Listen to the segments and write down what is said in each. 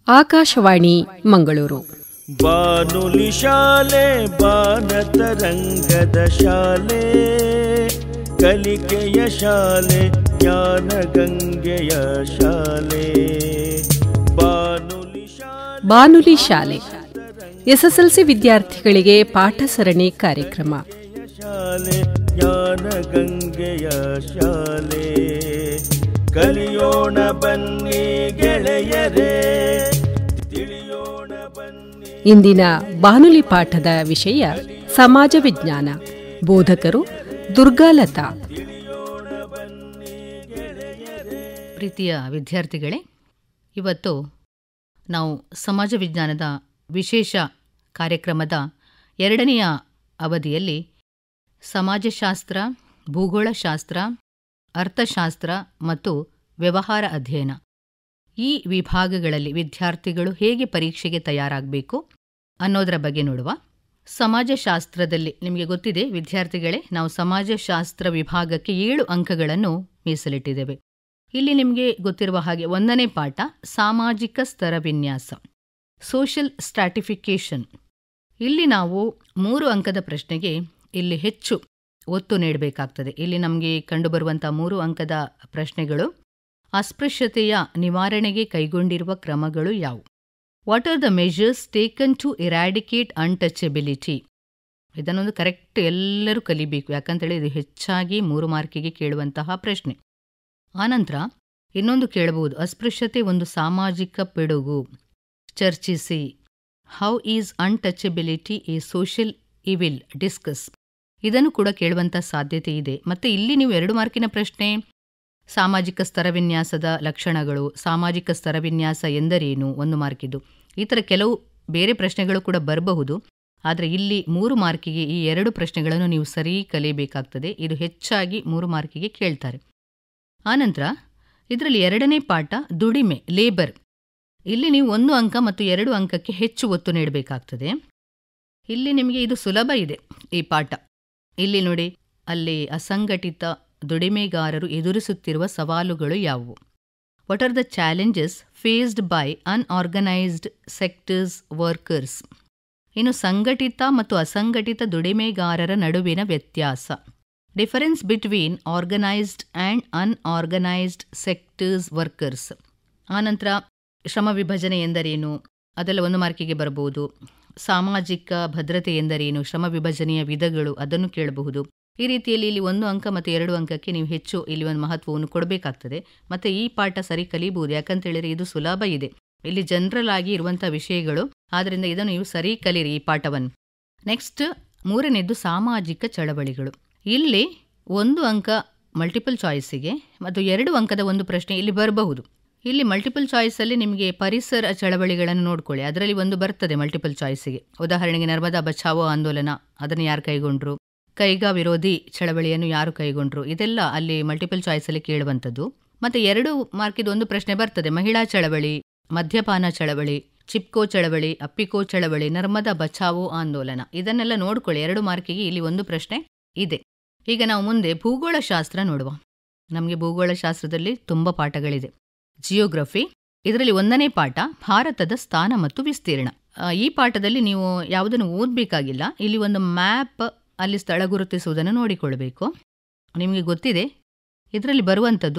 ಆಕಾಶವಾಣಿ ಮಂಗಳೂರು. ಬಾನುಲಿ ಶಾಲೆ ಬಾನತರಂಗದ ಶಾಲೆ, ಕಲಿಕೆಯ ಶಾಲೆ ಜ್ಞಾನ ಗಂಗೆಯ ಶಾಲೆ. ಬಾನುಲಿ ಶಾಲೆ SSLC ವಿದ್ಯಾರ್ಥಿಗಳಿಗೆ ಪಾಠ ಸರಣಿ ಕಾರ್ಯಕ್ರಮ. ಶಾಲೆ ಜ್ಞಾನ ಗಂಗೆಯ ಶಾಲೆ, ಕಲಿಯೋಣ ಬನ್ನಿ ಗೆಳೆಯರೇ, ತಿಳಿಯೋಣ ಬನ್ನಿ. ಇಂದಿನ ಬಾನುಲಿ ಪಾಠದ ವಿಷಯ ಸಮಾಜ ವಿಜ್ಞಾನ. ಬೋಧಕರು ದುರ್ಗಾಲತಾ. ಪ್ರೀತಿಯ ವಿದ್ಯಾರ್ಥಿಗಳೇ, ಇವತ್ತು ನಾವು ಸಮಾಜ ವಿಜ್ಞಾನದ ವಿಶೇಷ ಕಾರ್ಯಕ್ರಮದ 2ನೆಯ ಅವಧಿಯಲ್ಲಿ ಸಮಾಜಶಾಸ್ತ್ರ, ಭೂಗೋಳಶಾಸ್ತ್ರ, ಅರ್ಥಶಾಸ್ತ್ರ ಮತ್ತು ವ್ಯವಹಾರ ಅಧ್ಯಯನ ಈ ವಿಭಾಗಗಳಲ್ಲಿ ವಿದ್ಯಾರ್ಥಿಗಳು ಹೇಗೆ ಪರೀಕ್ಷೆಗೆ ತಯಾರಾಗಬೇಕು ಅನ್ನೋದರ ಬಗ್ಗೆ ನೋಡುವ. ಸಮಾಜಶಾಸ್ತ್ರದಲ್ಲಿ ನಿಮಗೆ ಗೊತ್ತಿದೆ ವಿದ್ಯಾರ್ಥಿಗಳೇ, ನಾವು ಸಮಾಜಶಾಸ್ತ್ರ ವಿಭಾಗಕ್ಕೆ 7 ಅಂಕಗಳನ್ನು ಮೀಸಲಿಟ್ಟಿದ್ದೇವೆ. ಇಲ್ಲಿ ನಿಮಗೆ ಗೊತ್ತಿರುವ ಹಾಗೆ 1ನೇ ಪಾಠ ಸಾಮಾಜಿಕ ಸ್ತರ ವಿನ್ಯಾಸ, ಸೋಷಿಯಲ್ ಸ್ಟ್ರಾಟಿಫಿಕೇಷನ್. ಇಲ್ಲಿ ನಾವು 3 ಅಂಕದ ಪ್ರಶ್ನೆಗೆ ಇಲ್ಲಿ ಹೆಚ್ಚು ಒತ್ತು ನೀಡಬೇಕಾಗ್ತದೆ. ಇಲ್ಲಿ ನಮಗೆ ಕಂಡುಬರುವಂಥ 3 ಅಂಕದ ಪ್ರಶ್ನೆಗಳು: ಅಸ್ಪೃಶ್ಯತೆಯ ನಿವಾರಣೆಗೆ ಕೈಗೊಂಡಿರುವ ಕ್ರಮಗಳು ಯಾವುವು? What are the measures taken to eradicate untouchability? ಇದನ್ನೊಂದು ಕರೆಕ್ಟ್ ಎಲ್ಲರೂ ಕಲಿಬೇಕು, ಯಾಕಂತೇಳಿ ಇದು ಹೆಚ್ಚಾಗಿ 3 ಮಾರ್ಕಿಗೆ ಕೇಳುವಂತಹ ಪ್ರಶ್ನೆ. ಆನಂತರ ಇನ್ನೊಂದು ಕೇಳಬಹುದು, ಅಸ್ಪೃಶ್ಯತೆ ಒಂದು ಸಾಮಾಜಿಕ ಪಿಡುಗು, ಚರ್ಚಿಸಿ. How is untouchability a social evil, discuss. ಇದನ್ನು ಕೂಡ ಕೇಳುವಂಥ ಸಾಧ್ಯತೆ ಇದೆ. ಮತ್ತು ಇಲ್ಲಿ ನೀವು 2 ಮಾರ್ಕಿನ ಪ್ರಶ್ನೆ ಸಾಮಾಜಿಕ ಸ್ತರವಿನ್ಯಾಸದ ಲಕ್ಷಣಗಳು, ಸಾಮಾಜಿಕ ಸ್ತರವಿನ್ಯಾಸ ಎಂದರೇನು, 1 ಮಾರ್ಕಿದ್ದು. ಈ ಥರ ಕೆಲವು ಬೇರೆ ಪ್ರಶ್ನೆಗಳು ಕೂಡ ಬರಬಹುದು. ಆದರೆ ಇಲ್ಲಿ 3 ಮಾರ್ಕಿಗೆ ಈ 2 ಪ್ರಶ್ನೆಗಳನ್ನು ನೀವು ಸರಿ ಕಲಿಯಬೇಕಾಗ್ತದೆ. ಇದು ಹೆಚ್ಚಾಗಿ 3 ಮಾರ್ಕಿಗೆ ಕೇಳ್ತಾರೆ. ಆನಂತರ ಇದರಲ್ಲಿ 2ನೇ ಪಾಠ ದುಡಿಮೆ, ಲೇಬರ್. ಇಲ್ಲಿ ನೀವು 1 ಅಂಕ ಮತ್ತು 2 ಅಂಕಕ್ಕೆ ಹೆಚ್ಚು ಒತ್ತು ನೀಡಬೇಕಾಗ್ತದೆ. ಇಲ್ಲಿ ನಿಮಗೆ ಇದು ಸುಲಭ ಇದೆ ಈ ಪಾಠ. ಇಲ್ಲಿ ನೋಡಿ, ಅಲ್ಲಿ ಅಸಂಘಟಿತ ದುಡಿಮೆಗಾರರು ಎದುರಿಸುತ್ತಿರುವ ಸವಾಲುಗಳು ಯಾವುವು? What are the challenges faced by unorganised sectors workers? ಇನ್ನು ಸಂಘಟಿತ ಮತ್ತು ಅಸಂಘಟಿತ ದುಡಿಮೆಗಾರರ ನಡುವಿನ ವ್ಯತ್ಯಾಸ, difference between organised and unorganised sectors workers. ಆನಂತರ ಶ್ರಮ ವಿಭಜನೆ ಎಂದರೇನು, ಅದೆಲ್ಲ 1 ಮಾರ್ಕಿಗೆ ಬರಬಹುದು. ಸಾಮಾಜಿಕ ಭದ್ರತೆ ಎಂದರೇನು, ಶ್ರಮ ವಿಭಜನೆಯ ವಿಧಗಳು, ಅದನ್ನು ಕೇಳಬಹುದು. ಈ ರೀತಿಯಲ್ಲಿ ಇಲ್ಲಿ 1 ಅಂಕ ಮತ್ತು 2 ಅಂಕಕ್ಕೆ ನೀವು ಹೆಚ್ಚು ಇಲ್ಲಿ ಒಂದು ಮಹತ್ವವನ್ನು ಕೊಡಬೇಕಾಗ್ತದೆ. ಮತ್ತು ಈ ಪಾಠ ಸರಿ ಕಲಿಯಬಹುದು, ಯಾಕಂತೇಳಿದರೆ ಇದು ಸುಲಭ ಇದೆ. ಇಲ್ಲಿ ಜನರಲ್ ಆಗಿ ಇರುವಂಥ ವಿಷಯಗಳು, ಆದ್ದರಿಂದ ಇದನ್ನು ನೀವು ಸರಿ ಕಲೀರಿ ಈ ಪಾಠವನ್ನು. ನೆಕ್ಸ್ಟ್ 3ನೇದು ಸಾಮಾಜಿಕ ಚಳವಳಿಗಳು. ಇಲ್ಲಿ 1 ಅಂಕ ಮಲ್ಟಿಪಲ್ ಚಾಯ್ಸಿಗೆ ಮತ್ತು 2 ಅಂಕದ ಒಂದು ಪ್ರಶ್ನೆ ಇಲ್ಲಿ ಬರಬಹುದು. ಇಲ್ಲಿ ಮಲ್ಟಿಪಲ್ ಚಾಯ್ಸಲ್ಲಿ ನಿಮಗೆ ಪರಿಸರ ಚಳವಳಿಗಳನ್ನು ನೋಡ್ಕೊಳ್ಳಿ, ಅದರಲ್ಲಿ 1 ಬರ್ತದೆ ಮಲ್ಟಿಪಲ್ ಚಾಯ್ಸಿಗೆ. ಉದಾಹರಣೆಗೆ ನರ್ಮದಾ ಬಚಾವೋ ಆಂದೋಲನ, ಅದನ್ನು ಯಾರು ಕೈಗೊಂಡ್ರು? ಕೈಗಾ ವಿರೋಧಿ ಚಳವಳಿಯನ್ನು ಯಾರು ಕೈಗೊಂಡ್ರು? ಇದೆಲ್ಲ ಅಲ್ಲಿ ಮಲ್ಟಿಪಲ್ ಚಾಯ್ಸಲ್ಲಿ ಕೇಳುವಂಥದ್ದು. ಮತ್ತು 2 ಮಾರ್ಕಿದು 1 ಪ್ರಶ್ನೆ ಬರ್ತದೆ, ಮಹಿಳಾ ಚಳವಳಿ, ಮದ್ಯಪಾನ ಚಳವಳಿ, ಚಿಪ್ಕೋ ಚಳವಳಿ, ಅಪ್ಪಿಕೋ ಚಳವಳಿ, ನರ್ಮದಾ ಬಚಾವೋ ಆಂದೋಲನ. ಇದನ್ನೆಲ್ಲ ನೋಡ್ಕೊಳ್ಳಿ, 2 ಮಾರ್ಕಿಗೆ ಇಲ್ಲಿ 1 ಪ್ರಶ್ನೆ ಇದೆ. ಈಗ ನಾವು ಮುಂದೆ ಭೂಗೋಳಶಾಸ್ತ್ರ ನೋಡುವ. ನಮಗೆ ಭೂಗೋಳಶಾಸ್ತ್ರದಲ್ಲಿ ತುಂಬ ಪಾಠಗಳಿದೆ. ಜಿಯೋಗ್ರಫಿ, ಇದರಲ್ಲಿ 1ನೇ ಪಾಠ ಭಾರತದ ಸ್ಥಾನ ಮತ್ತು ವಿಸ್ತೀರ್ಣ. ಈ ಪಾಠದಲ್ಲಿ ನೀವು ಯಾವುದನ್ನು ಓದಬೇಕಾಗಿಲ್ಲ. ಇಲ್ಲಿ ಒಂದು ಮ್ಯಾಪ್, ಅಲ್ಲಿ ಸ್ಥಳ ಗುರುತಿಸುವುದನ್ನು ನೋಡಿಕೊಳ್ಬೇಕು. ನಿಮಗೆ ಗೊತ್ತಿದೆ ಇದರಲ್ಲಿ ಬರುವಂಥದ್ದು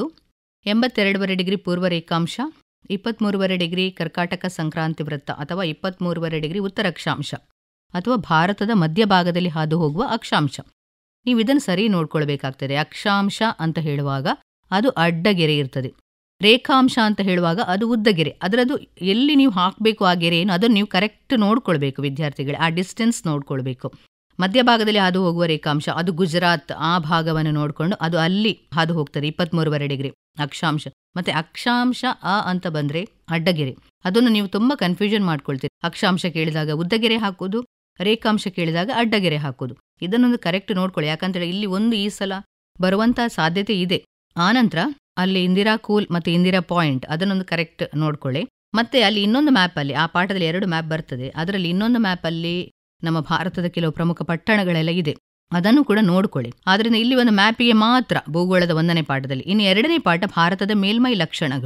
82.5 ಡಿಗ್ರಿ ಪೂರ್ವ ರೇಖಾಂಶ, 23.5 ಡಿಗ್ರಿ ಕರ್ಕಾಟಕ ಸಂಕ್ರಾಂತಿ ವೃತ್ತ ಅಥವಾ 23.5 ಡಿಗ್ರಿ ಉತ್ತರ ಅಕ್ಷಾಂಶ ಅಥವಾ ಭಾರತದ ಮಧ್ಯಭಾಗದಲ್ಲಿ ಹಾದು ಹೋಗುವ ಅಕ್ಷಾಂಶ. ನೀವು ಇದನ್ನು ಸರಿ ನೋಡ್ಕೊಳ್ಬೇಕಾಗ್ತದೆ. ಅಕ್ಷಾಂಶ ಅಂತ ಹೇಳುವಾಗ ಅದು ಅಡ್ಡಗೆರೆ ಇರ್ತದೆ, ರೇಖಾಂಶ ಅಂತ ಹೇಳುವಾಗ ಅದು ಉದ್ದಗೆರೆ. ಅದರದ್ದು ಎಲ್ಲಿ ನೀವು ಹಾಕಬೇಕು ಆ ಗೆರೆ ಏನು, ಅದನ್ನು ನೀವು ಕರೆಕ್ಟ್ ನೋಡ್ಕೊಳ್ಬೇಕು ವಿದ್ಯಾರ್ಥಿಗಳೇ, ಆ ಡಿಸ್ಟೆನ್ಸ್ ನೋಡ್ಕೊಳ್ಬೇಕು. ಮಧ್ಯಭಾಗದಲ್ಲಿ ಹಾದು ಹೋಗುವ ರೇಖಾಂಶ ಅದು ಗುಜರಾತ್, ಆ ಭಾಗವನ್ನು ನೋಡಿಕೊಂಡು ಅದು ಅಲ್ಲಿ ಹಾದು ಹೋಗ್ತದೆ 23.5 ಡಿಗ್ರಿ ಅಕ್ಷಾಂಶ. ಮತ್ತು ಅಕ್ಷಾಂಶ ಅಂತ ಬಂದರೆ ಅಡ್ಡಗೆರೆ. ಅದನ್ನು ನೀವು ತುಂಬ ಕನ್ಫ್ಯೂಷನ್ ಮಾಡ್ಕೊಳ್ತೀರಿ. ಅಕ್ಷಾಂಶ ಕೇಳಿದಾಗ ಉದ್ದಗೆರೆ ಹಾಕೋದು, ರೇಖಾಂಶ ಕೇಳಿದಾಗ ಅಡ್ಡಗೆರೆ ಹಾಕೋದು. ಇದನ್ನೊಂದು ಕರೆಕ್ಟ್ ನೋಡ್ಕೊಳ್ಳಿ, ಯಾಕಂತೇಳಿ ಇಲ್ಲಿ 1 ಈ ಸಲ ಬರುವಂಥ ಸಾಧ್ಯತೆ ಇದೆ. ಆನಂತರ ಅಲ್ಲಿ ಇಂದಿರಾ ಕೂಲ್ ಮತ್ತು ಇಂದಿರಾ ಪಾಯಿಂಟ್, ಅದನ್ನೊಂದು ಕರೆಕ್ಟ್ ನೋಡ್ಕೊಳ್ಳಿ. ಮತ್ತೆ ಅಲ್ಲಿ ಇನ್ನೊಂದು ಮ್ಯಾಪಲ್ಲಿ, ಆ ಪಾಠದಲ್ಲಿ 2 ಮ್ಯಾಪ್ ಬರ್ತದೆ, ಅದರಲ್ಲಿ ಇನ್ನೊಂದು ಮ್ಯಾಪಲ್ಲಿ ನಮ್ಮ ಭಾರತದ ಕೆಲವು ಪ್ರಮುಖ ಪಟ್ಟಣಗಳೆಲ್ಲ ಇದೆ, ಅದನ್ನು ಕೂಡ ನೋಡ್ಕೊಳ್ಳಿ. ಆದ್ದರಿಂದ ಇಲ್ಲಿ ಒಂದು ಮ್ಯಾಪಿಗೆ ಮಾತ್ರ ಭೂಗೋಳದ 1ನೇ ಪಾಠದಲ್ಲಿ. ಇನ್ನು 2ನೇ ಪಾಠ ಭಾರತದ ಮೇಲ್ಮೈ ಲಕ್ಷಣಗಳು.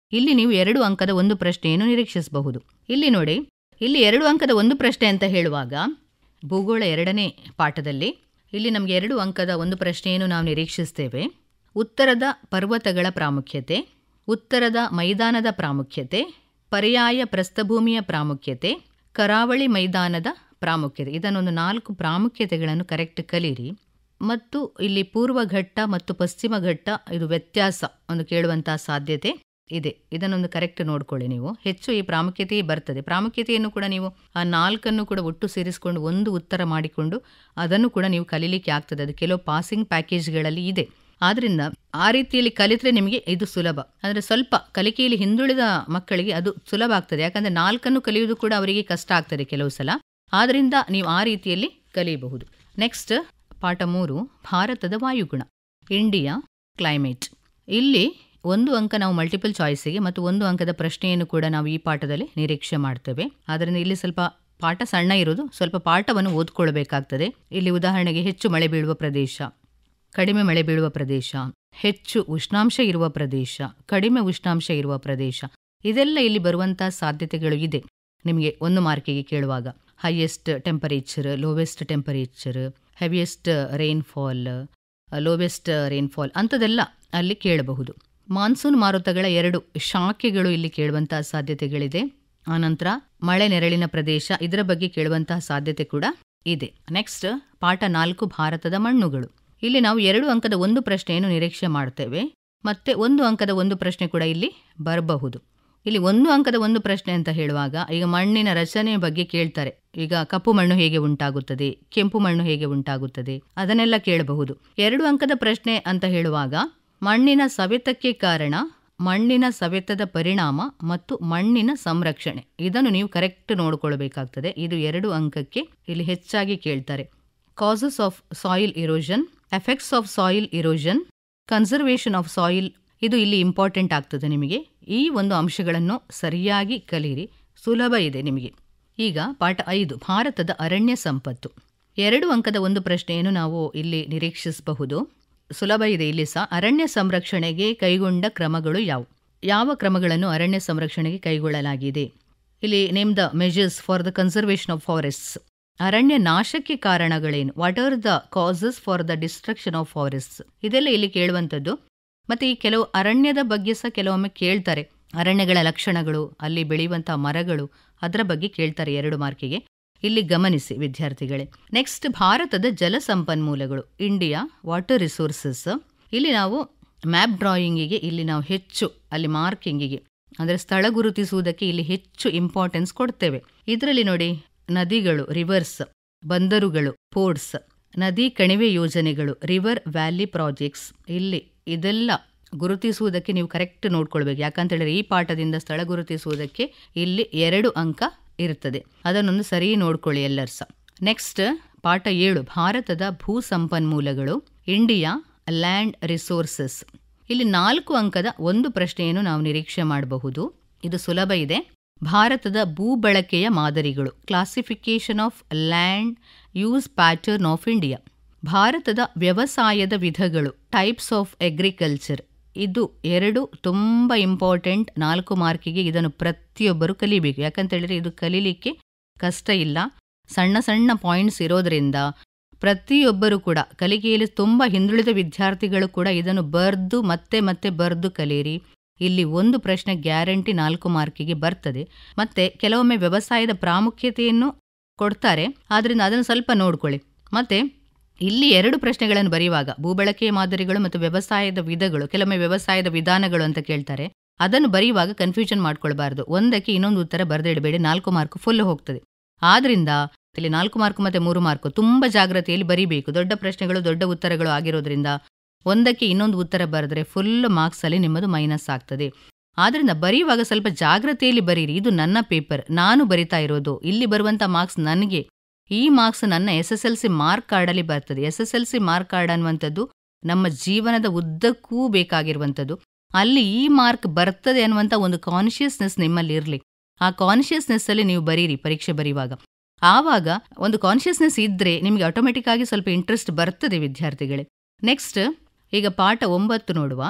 ಇಲ್ಲಿ ನೀವು 2 ಅಂಕದ ಒಂದು ಪ್ರಶ್ನೆಯನ್ನು ನಿರೀಕ್ಷಿಸಬಹುದು. ಇಲ್ಲಿ ನೋಡಿ, ಇಲ್ಲಿ 2 ಅಂಕದ ಒಂದು ಪ್ರಶ್ನೆ ಅಂತ ಹೇಳುವಾಗ ಭೂಗೋಳ 2ನೇ ಪಾಠದಲ್ಲಿ ಇಲ್ಲಿ ನಮಗೆ 2 ಅಂಕದ ಒಂದು ಪ್ರಶ್ನೆಯನ್ನು ನಾವು ನಿರೀಕ್ಷಿಸ್ತೇವೆ. ಉತ್ತರದ ಪರ್ವತಗಳ ಪ್ರಾಮುಖ್ಯತೆ, ಉತ್ತರದ ಮೈದಾನದ ಪ್ರಾಮುಖ್ಯತೆ, ಪರ್ಯಾಯ ಪ್ರಸ್ಥಭೂಮಿಯ ಪ್ರಾಮುಖ್ಯತೆ, ಕರಾವಳಿ ಮೈದಾನದ ಪ್ರಾಮುಖ್ಯತೆ. ಇದನ್ನೊಂದು 4 ಪ್ರಾಮುಖ್ಯತೆಗಳನ್ನು ಕರೆಕ್ಟ್ ಕಲೀರಿ. ಮತ್ತು ಇಲ್ಲಿ ಪೂರ್ವ ಘಟ್ಟ ಮತ್ತು ಪಶ್ಚಿಮ ಘಟ್ಟ ಇದು ವ್ಯತ್ಯಾಸ ಒಂದು ಕೇಳುವಂಥ ಸಾಧ್ಯತೆ ಇದೆ. ಇದನ್ನೊಂದು ಕರೆಕ್ಟ್ ನೋಡ್ಕೊಳ್ಳಿ. ನೀವು ಹೆಚ್ಚು ಈ ಪ್ರಾಮುಖ್ಯತೆಯೇ ಬರ್ತದೆ. ಪ್ರಾಮುಖ್ಯತೆಯನ್ನು ಕೂಡ ನೀವು ಆ 4 ಕೂಡ ಒಟ್ಟು ಸೇರಿಸಿಕೊಂಡು ಒಂದು ಉತ್ತರ ಮಾಡಿಕೊಂಡು ಅದನ್ನು ಕೂಡ ನೀವು ಕಲೀಲಿಕ್ಕೆ ಆಗ್ತದೆ. ಅದು ಕೆಲವು ಪಾಸಿಂಗ್ ಪ್ಯಾಕೇಜ್ಗಳಲ್ಲಿ ಇದೆ. ಆದ್ದರಿಂದ ಆ ರೀತಿಯಲ್ಲಿ ಕಲಿತರೆ ನಿಮಗೆ ಇದು ಸುಲಭ. ಅಂದರೆ ಸ್ವಲ್ಪ ಕಲಿಕೆಯಲ್ಲಿ ಹಿಂದುಳಿದ ಮಕ್ಕಳಿಗೆ ಅದು ಸುಲಭ ಆಗ್ತದೆ. ಯಾಕಂದರೆ 4 ಕಲಿಯುವುದು ಕೂಡ ಅವರಿಗೆ ಕಷ್ಟ ಆಗ್ತದೆ ಕೆಲವು ಸಲ. ಆದ್ದರಿಂದ ನೀವು ಆ ರೀತಿಯಲ್ಲಿ ಕಲಿಯಬಹುದು. ನೆಕ್ಸ್ಟ್ ಪಾಠ 3, ಭಾರತದ ವಾಯುಗುಣ, ಇಂಡಿಯಾ ಕ್ಲೈಮೇಟ್. ಇಲ್ಲಿ 1 ಅಂಕ ನಾವು ಮಲ್ಟಿಪಲ್ ಚಾಯ್ಸಿಗೆ ಮತ್ತು 1 ಅಂಕದ ಪ್ರಶ್ನೆಯನ್ನು ಕೂಡ ನಾವು ಈ ಪಾಠದಲ್ಲಿ ನಿರೀಕ್ಷೆ ಮಾಡ್ತೇವೆ. ಆದ್ದರಿಂದ ಇಲ್ಲಿ ಸ್ವಲ್ಪ ಪಾಠ ಸಣ್ಣ ಇರೋದು, ಸ್ವಲ್ಪ ಪಾಠವನ್ನು ಓದ್ಕೊಳ್ಬೇಕಾಗ್ತದೆ. ಇಲ್ಲಿ ಉದಾಹರಣೆಗೆ ಹೆಚ್ಚು ಮಳೆ ಬೀಳುವ ಪ್ರದೇಶ, ಕಡಿಮೆ ಮಳೆ ಬೀಳುವ ಪ್ರದೇಶ, ಹೆಚ್ಚು ಉಷ್ಣಾಂಶ ಇರುವ ಪ್ರದೇಶ, ಕಡಿಮೆ ಉಷ್ಣಾಂಶ ಇರುವ ಪ್ರದೇಶ, ಇದೆಲ್ಲ ಇಲ್ಲಿ ಬರುವಂಥ ಸಾಧ್ಯತೆಗಳು ಇದೆ. ನಿಮಗೆ 1 ಮಾರ್ಕಿಗೆ ಕೇಳುವಾಗ highest temperature, lowest temperature, heaviest rainfall, lowest rainfall ಅಂಥದ್ದೆಲ್ಲ ಅಲ್ಲಿ ಕೇಳಬಹುದು. ಮಾನ್ಸೂನ್ ಮಾರುತಗಳ 2 ಶಾಖೆಗಳು ಇಲ್ಲಿ ಕೇಳುವಂತಹ ಸಾಧ್ಯತೆಗಳಿದೆ. ಆನಂತರ ಮಳೆ ನೆರಳಿನ ಪ್ರದೇಶ, ಇದರ ಬಗ್ಗೆ ಕೇಳುವಂತಹ ಸಾಧ್ಯತೆ ಕೂಡ ಇದೆ. ನೆಕ್ಸ್ಟ್ ಪಾಠ 4, ಭಾರತದ ಮಣ್ಣುಗಳು. ಇಲ್ಲಿ ನಾವು 2 ಅಂಕದ ಒಂದು ಪ್ರಶ್ನೆಯನ್ನು ನಿರೀಕ್ಷೆ ಮಾಡ್ತೇವೆ. ಮತ್ತೆ 1 ಅಂಕದ ಒಂದು ಪ್ರಶ್ನೆ ಕೂಡ ಇಲ್ಲಿ ಬರಬಹುದು. ಇಲ್ಲಿ 1 ಅಂಕದ ಒಂದು ಪ್ರಶ್ನೆ ಅಂತ ಹೇಳುವಾಗ ಈಗ ಮಣ್ಣಿನ ರಚನೆಯ ಬಗ್ಗೆ ಕೇಳ್ತಾರೆ. ಈಗ ಕಪ್ಪು ಮಣ್ಣು ಹೇಗೆ ಉಂಟಾಗುತ್ತದೆ, ಕೆಂಪು ಮಣ್ಣು ಹೇಗೆ ಉಂಟಾಗುತ್ತದೆ, ಅದನ್ನೆಲ್ಲ ಕೇಳಬಹುದು. 2 ಅಂಕದ ಪ್ರಶ್ನೆ ಅಂತ ಹೇಳುವಾಗ ಮಣ್ಣಿನ ಸವೆತಕ್ಕೆ ಕಾರಣ, ಮಣ್ಣಿನ ಸವೆತದ ಪರಿಣಾಮ ಮತ್ತು ಮಣ್ಣಿನ ಸಂರಕ್ಷಣೆ, ಇದನ್ನು ನೀವು ಕರೆಕ್ಟ್ ನೋಡಿಕೊಳ್ಬೇಕಾಗ್ತದೆ. ಇದು 2 ಅಂಕಕ್ಕೆ ಇಲ್ಲಿ ಹೆಚ್ಚಾಗಿ ಕೇಳ್ತಾರೆ. Causes of soil erosion, effects of soil erosion, conservation of soil, ಇದು ಇಲ್ಲಿ ಇಂಪಾರ್ಟೆಂಟ್ ಆಗ್ತದೆ ನಿಮಗೆ. ಈ ಒಂದು ಅಂಶಗಳನ್ನು ಸರಿಯಾಗಿ ಕಲೀರಿ, ಸುಲಭ ಇದೆ ನಿಮಗೆ. ಈಗ ಪಾಠ 5, ಭಾರತದ ಅರಣ್ಯ ಸಂಪತ್ತು. 2 ಅಂಕದ ಒಂದು ಪ್ರಶ್ನೆಯನ್ನು ನಾವು ಇಲ್ಲಿ ನಿರೀಕ್ಷಿಸಬಹುದು. ಸುಲಭ ಇದೆ ಇಲ್ಲಿ ಸಹ. ಅರಣ್ಯ ಸಂರಕ್ಷಣೆಗೆ ಕೈಗೊಂಡ ಕ್ರಮಗಳು ಯಾವ ಕ್ರಮಗಳನ್ನು ಅರಣ್ಯ ಸಂರಕ್ಷಣೆಗೆ ಕೈಗೊಳ್ಳಲಾಗಿದೆ? ಇಲ್ಲಿ name the measures for the conservation of forests. ಅರಣ್ಯ ನಾಶಕ್ಕೆ ಕಾರಣಗಳೇನು? What are the causes for the destruction of forests? ಇದೆಲ್ಲ ಇಲ್ಲಿ ಕೇಳುವಂಥದ್ದು. ಮತ್ತು ಈ ಕೆಲವು ಅರಣ್ಯದ ಬಗ್ಗೆ ಸಹ ಕೆಲವೊಮ್ಮೆ ಕೇಳ್ತಾರೆ. ಅರಣ್ಯಗಳ ಲಕ್ಷಣಗಳು, ಅಲ್ಲಿ ಬೆಳೆಯುವಂಥ ಮರಗಳು, ಅದರ ಬಗ್ಗೆ ಕೇಳ್ತಾರೆ 2 ಮಾರ್ಕಿಗೆ. ಇಲ್ಲಿ ಗಮನಿಸಿ ವಿದ್ಯಾರ್ಥಿಗಳೇ. ನೆಕ್ಸ್ಟ್ ಭಾರತದ ಜಲ ಸಂಪನ್ಮೂಲಗಳು, ಇಂಡಿಯಾ ವಾಟರ್ ರಿಸೋರ್ಸಸ್. ಇಲ್ಲಿ ನಾವು ಮ್ಯಾಪ್ ಡ್ರಾಯಿಂಗಿಗೆ ಇಲ್ಲಿ ನಾವು ಹೆಚ್ಚು ಅಲ್ಲಿ ಮಾರ್ಕಿಂಗಿಗೆ ಅಂದರೆ ಸ್ಥಳ ಗುರುತಿಸುವುದಕ್ಕೆ ಇಲ್ಲಿ ಹೆಚ್ಚು ಇಂಪಾರ್ಟೆನ್ಸ್ ಕೊಡ್ತೇವೆ. ಇದರಲ್ಲಿ ನೋಡಿ, ನದಿಗಳು, ರಿವರ್ಸ್, ಬಂದರುಗಳು, ಪೋರ್ಟ್ಸ್, ನದಿ ಕಣಿವೆ ಯೋಜನೆಗಳು, ರಿವರ್ ವ್ಯಾಲಿ ಪ್ರಾಜೆಕ್ಟ್ಸ್, ಇಲ್ಲಿ ಇದೆಲ್ಲ ಗುರುತಿಸುವುದಕ್ಕೆ ನೀವು ಕರೆಕ್ಟ್ ನೋಡ್ಕೊಳ್ಬೇಕು. ಯಾಕಂತೇಳಿದ್ರೆ ಈ ಪಾಠದಿಂದ ಸ್ಥಳ ಗುರುತಿಸುವುದಕ್ಕೆ ಇಲ್ಲಿ 2 ಅಂಕ ಇರ್ತದೆ. ಅದನ್ನೊಂದು ಸರಿ ನೋಡ್ಕೊಳ್ಳಿ ಎಲ್ಲರೂ ಸಹ. ನೆಕ್ಸ್ಟ್ ಪಾಠ 7, ಭಾರತದ ಭೂ ಸಂಪನ್ಮೂಲಗಳು, ಇಂಡಿಯಾ ಲ್ಯಾಂಡ್ ರಿಸೋರ್ಸಸ್. ಇಲ್ಲಿ 4 ಅಂಕದ ಒಂದು ಪ್ರಶ್ನೆಯನ್ನು ನಾವು ನಿರೀಕ್ಷೆ ಮಾಡಬಹುದು. ಇದು ಸುಲಭ ಇದೆ. ಭಾರತದ ಭೂ ಬಳಕೆಯ ಮಾದರಿಗಳು, classification of land use pattern of India. ಭಾರತದ ವ್ಯವಸಾಯದ ವಿಧಗಳು, ಟೈಪ್ಸ್ ಆಫ್ ಅಗ್ರಿಕಲ್ಚರ್. ಇದು 2 ತುಂಬ ಇಂಪಾರ್ಟೆಂಟ್. 4 ಮಾರ್ಕಿಗೆ ಇದನ್ನು ಪ್ರತಿಯೊಬ್ಬರು ಕಲಿಬೇಕು. ಯಾಕಂತೇಳಿದರೆ ಇದು ಕಲೀಲಿಕ್ಕೆ ಕಷ್ಟ ಇಲ್ಲ. ಸಣ್ಣ ಸಣ್ಣ ಪಾಯಿಂಟ್ಸ್ ಇರೋದರಿಂದ ಪ್ರತಿಯೊಬ್ಬರು ಕೂಡ ಕಲಿಕೆಯಲ್ಲಿ ತುಂಬ ಹಿಂದುಳಿದ ವಿದ್ಯಾರ್ಥಿಗಳು ಕೂಡ ಇದನ್ನು ಬರೆದು ಮತ್ತೆ ಬರೆದು ಕಲೀರಿ. ಇಲ್ಲಿ ಒಂದು ಪ್ರಶ್ನೆ ಗ್ಯಾರಂಟಿ 4 ಮಾರ್ಕಿಗೆ ಬರ್ತದೆ. ಮತ್ತೆ ಕೆಲವೊಮ್ಮೆ ವ್ಯವಸಾಯದ ಪ್ರಾಮುಖ್ಯತೆಯನ್ನು ಕೊಡ್ತಾರೆ, ಆದ್ದರಿಂದ ಅದನ್ನು ಸ್ವಲ್ಪ ನೋಡ್ಕೊಳ್ಳಿ. ಮತ್ತೆ ಇಲ್ಲಿ 2 ಪ್ರಶ್ನೆಗಳನ್ನು ಬರೆಯುವಾಗ ಭೂಬಳಕೆಯ ಮಾದರಿಗಳು ಮತ್ತು ವ್ಯವಸಾಯದ ವಿಧಗಳು, ಕೆಲವೊಮ್ಮೆ ವ್ಯವಸಾಯದ ವಿಧಾನಗಳು ಅಂತ ಕೇಳ್ತಾರೆ. ಅದನ್ನು ಬರೆಯುವಾಗ ಕನ್ಫ್ಯೂಷನ್ ಮಾಡ್ಕೊಳ್ಬಾರ್ದು. ಒಂದಕ್ಕೆ ಇನ್ನೊಂದು ಉತ್ತರ ಬರೆದಿಡಬೇಡಿ, 4 ಮಾರ್ಕ್ ಫುಲ್ ಹೋಗ್ತದೆ. ಆದ್ರಿಂದ ಇಲ್ಲಿ 4 ಮಾರ್ಕ್ ಮತ್ತು 3 ಮಾರ್ಕ್ ತುಂಬ ಜಾಗ್ರತೆಯಲ್ಲಿ ಬರೀಬೇಕು. ದೊಡ್ಡ ಪ್ರಶ್ನೆಗಳು, ದೊಡ್ಡ ಉತ್ತರಗಳು ಆಗಿರೋದ್ರಿಂದ ಒಂದಕ್ಕೆ ಇನ್ನೊಂದು ಉತ್ತರ ಬರೆದ್ರೆ ಫುಲ್ ಮಾರ್ಕ್ಸಲ್ಲಿ ನಿಮ್ಮದು ಮೈನಸ್ ಆಗ್ತದೆ. ಆದ್ದರಿಂದ ಬರೆಯುವಾಗ ಸ್ವಲ್ಪ ಜಾಗ್ರತೆಯಲ್ಲಿ ಬರೀರಿ. ಇದು ನನ್ನ ಪೇಪರ್, ನಾನು ಬರಿತಾ ಇರೋದು. ಇಲ್ಲಿ ಬರುವಂಥ ಮಾರ್ಕ್ಸ್ ನನಗೆ, ಈ ಮಾರ್ಕ್ಸ್ ನನ್ನ SSLC ಮಾರ್ಕ್ ಕಾರ್ಡಲ್ಲಿ ಬರ್ತದೆ. SSLC ಮಾರ್ಕ್ ಕಾರ್ಡ್ ಅನ್ನುವಂಥದ್ದು ನಮ್ಮ ಜೀವನದ ಉದ್ದಕ್ಕೂ ಬೇಕಾಗಿರುವಂಥದ್ದು. ಅಲ್ಲಿ ಈ ಮಾರ್ಕ್ ಬರ್ತದೆ ಅನ್ನುವಂಥ ಒಂದು ಕಾನ್ಷಿಯಸ್ನೆಸ್ ನಿಮ್ಮಲ್ಲಿ ಇರಲಿ. ಆ ಕಾನ್ಷಿಯಸ್ನೆಸ್ಸಲ್ಲಿ ನೀವು ಬರೀರಿ ಪರೀಕ್ಷೆ ಬರೆಯುವಾಗ. ಆವಾಗ ಒಂದು ಕಾನ್ಷಿಯಸ್ನೆಸ್ ಇದ್ದರೆ ನಿಮಗೆ ಆಟೋಮೆಟಿಕ್ ಆಗಿ ಸ್ವಲ್ಪ ಇಂಟ್ರೆಸ್ಟ್ ಬರ್ತದೆ ವಿದ್ಯಾರ್ಥಿಗಳೇ. ನೆಕ್ಸ್ಟ್ ಈಗ ಪಾಠ 9 ನೋಡುವ.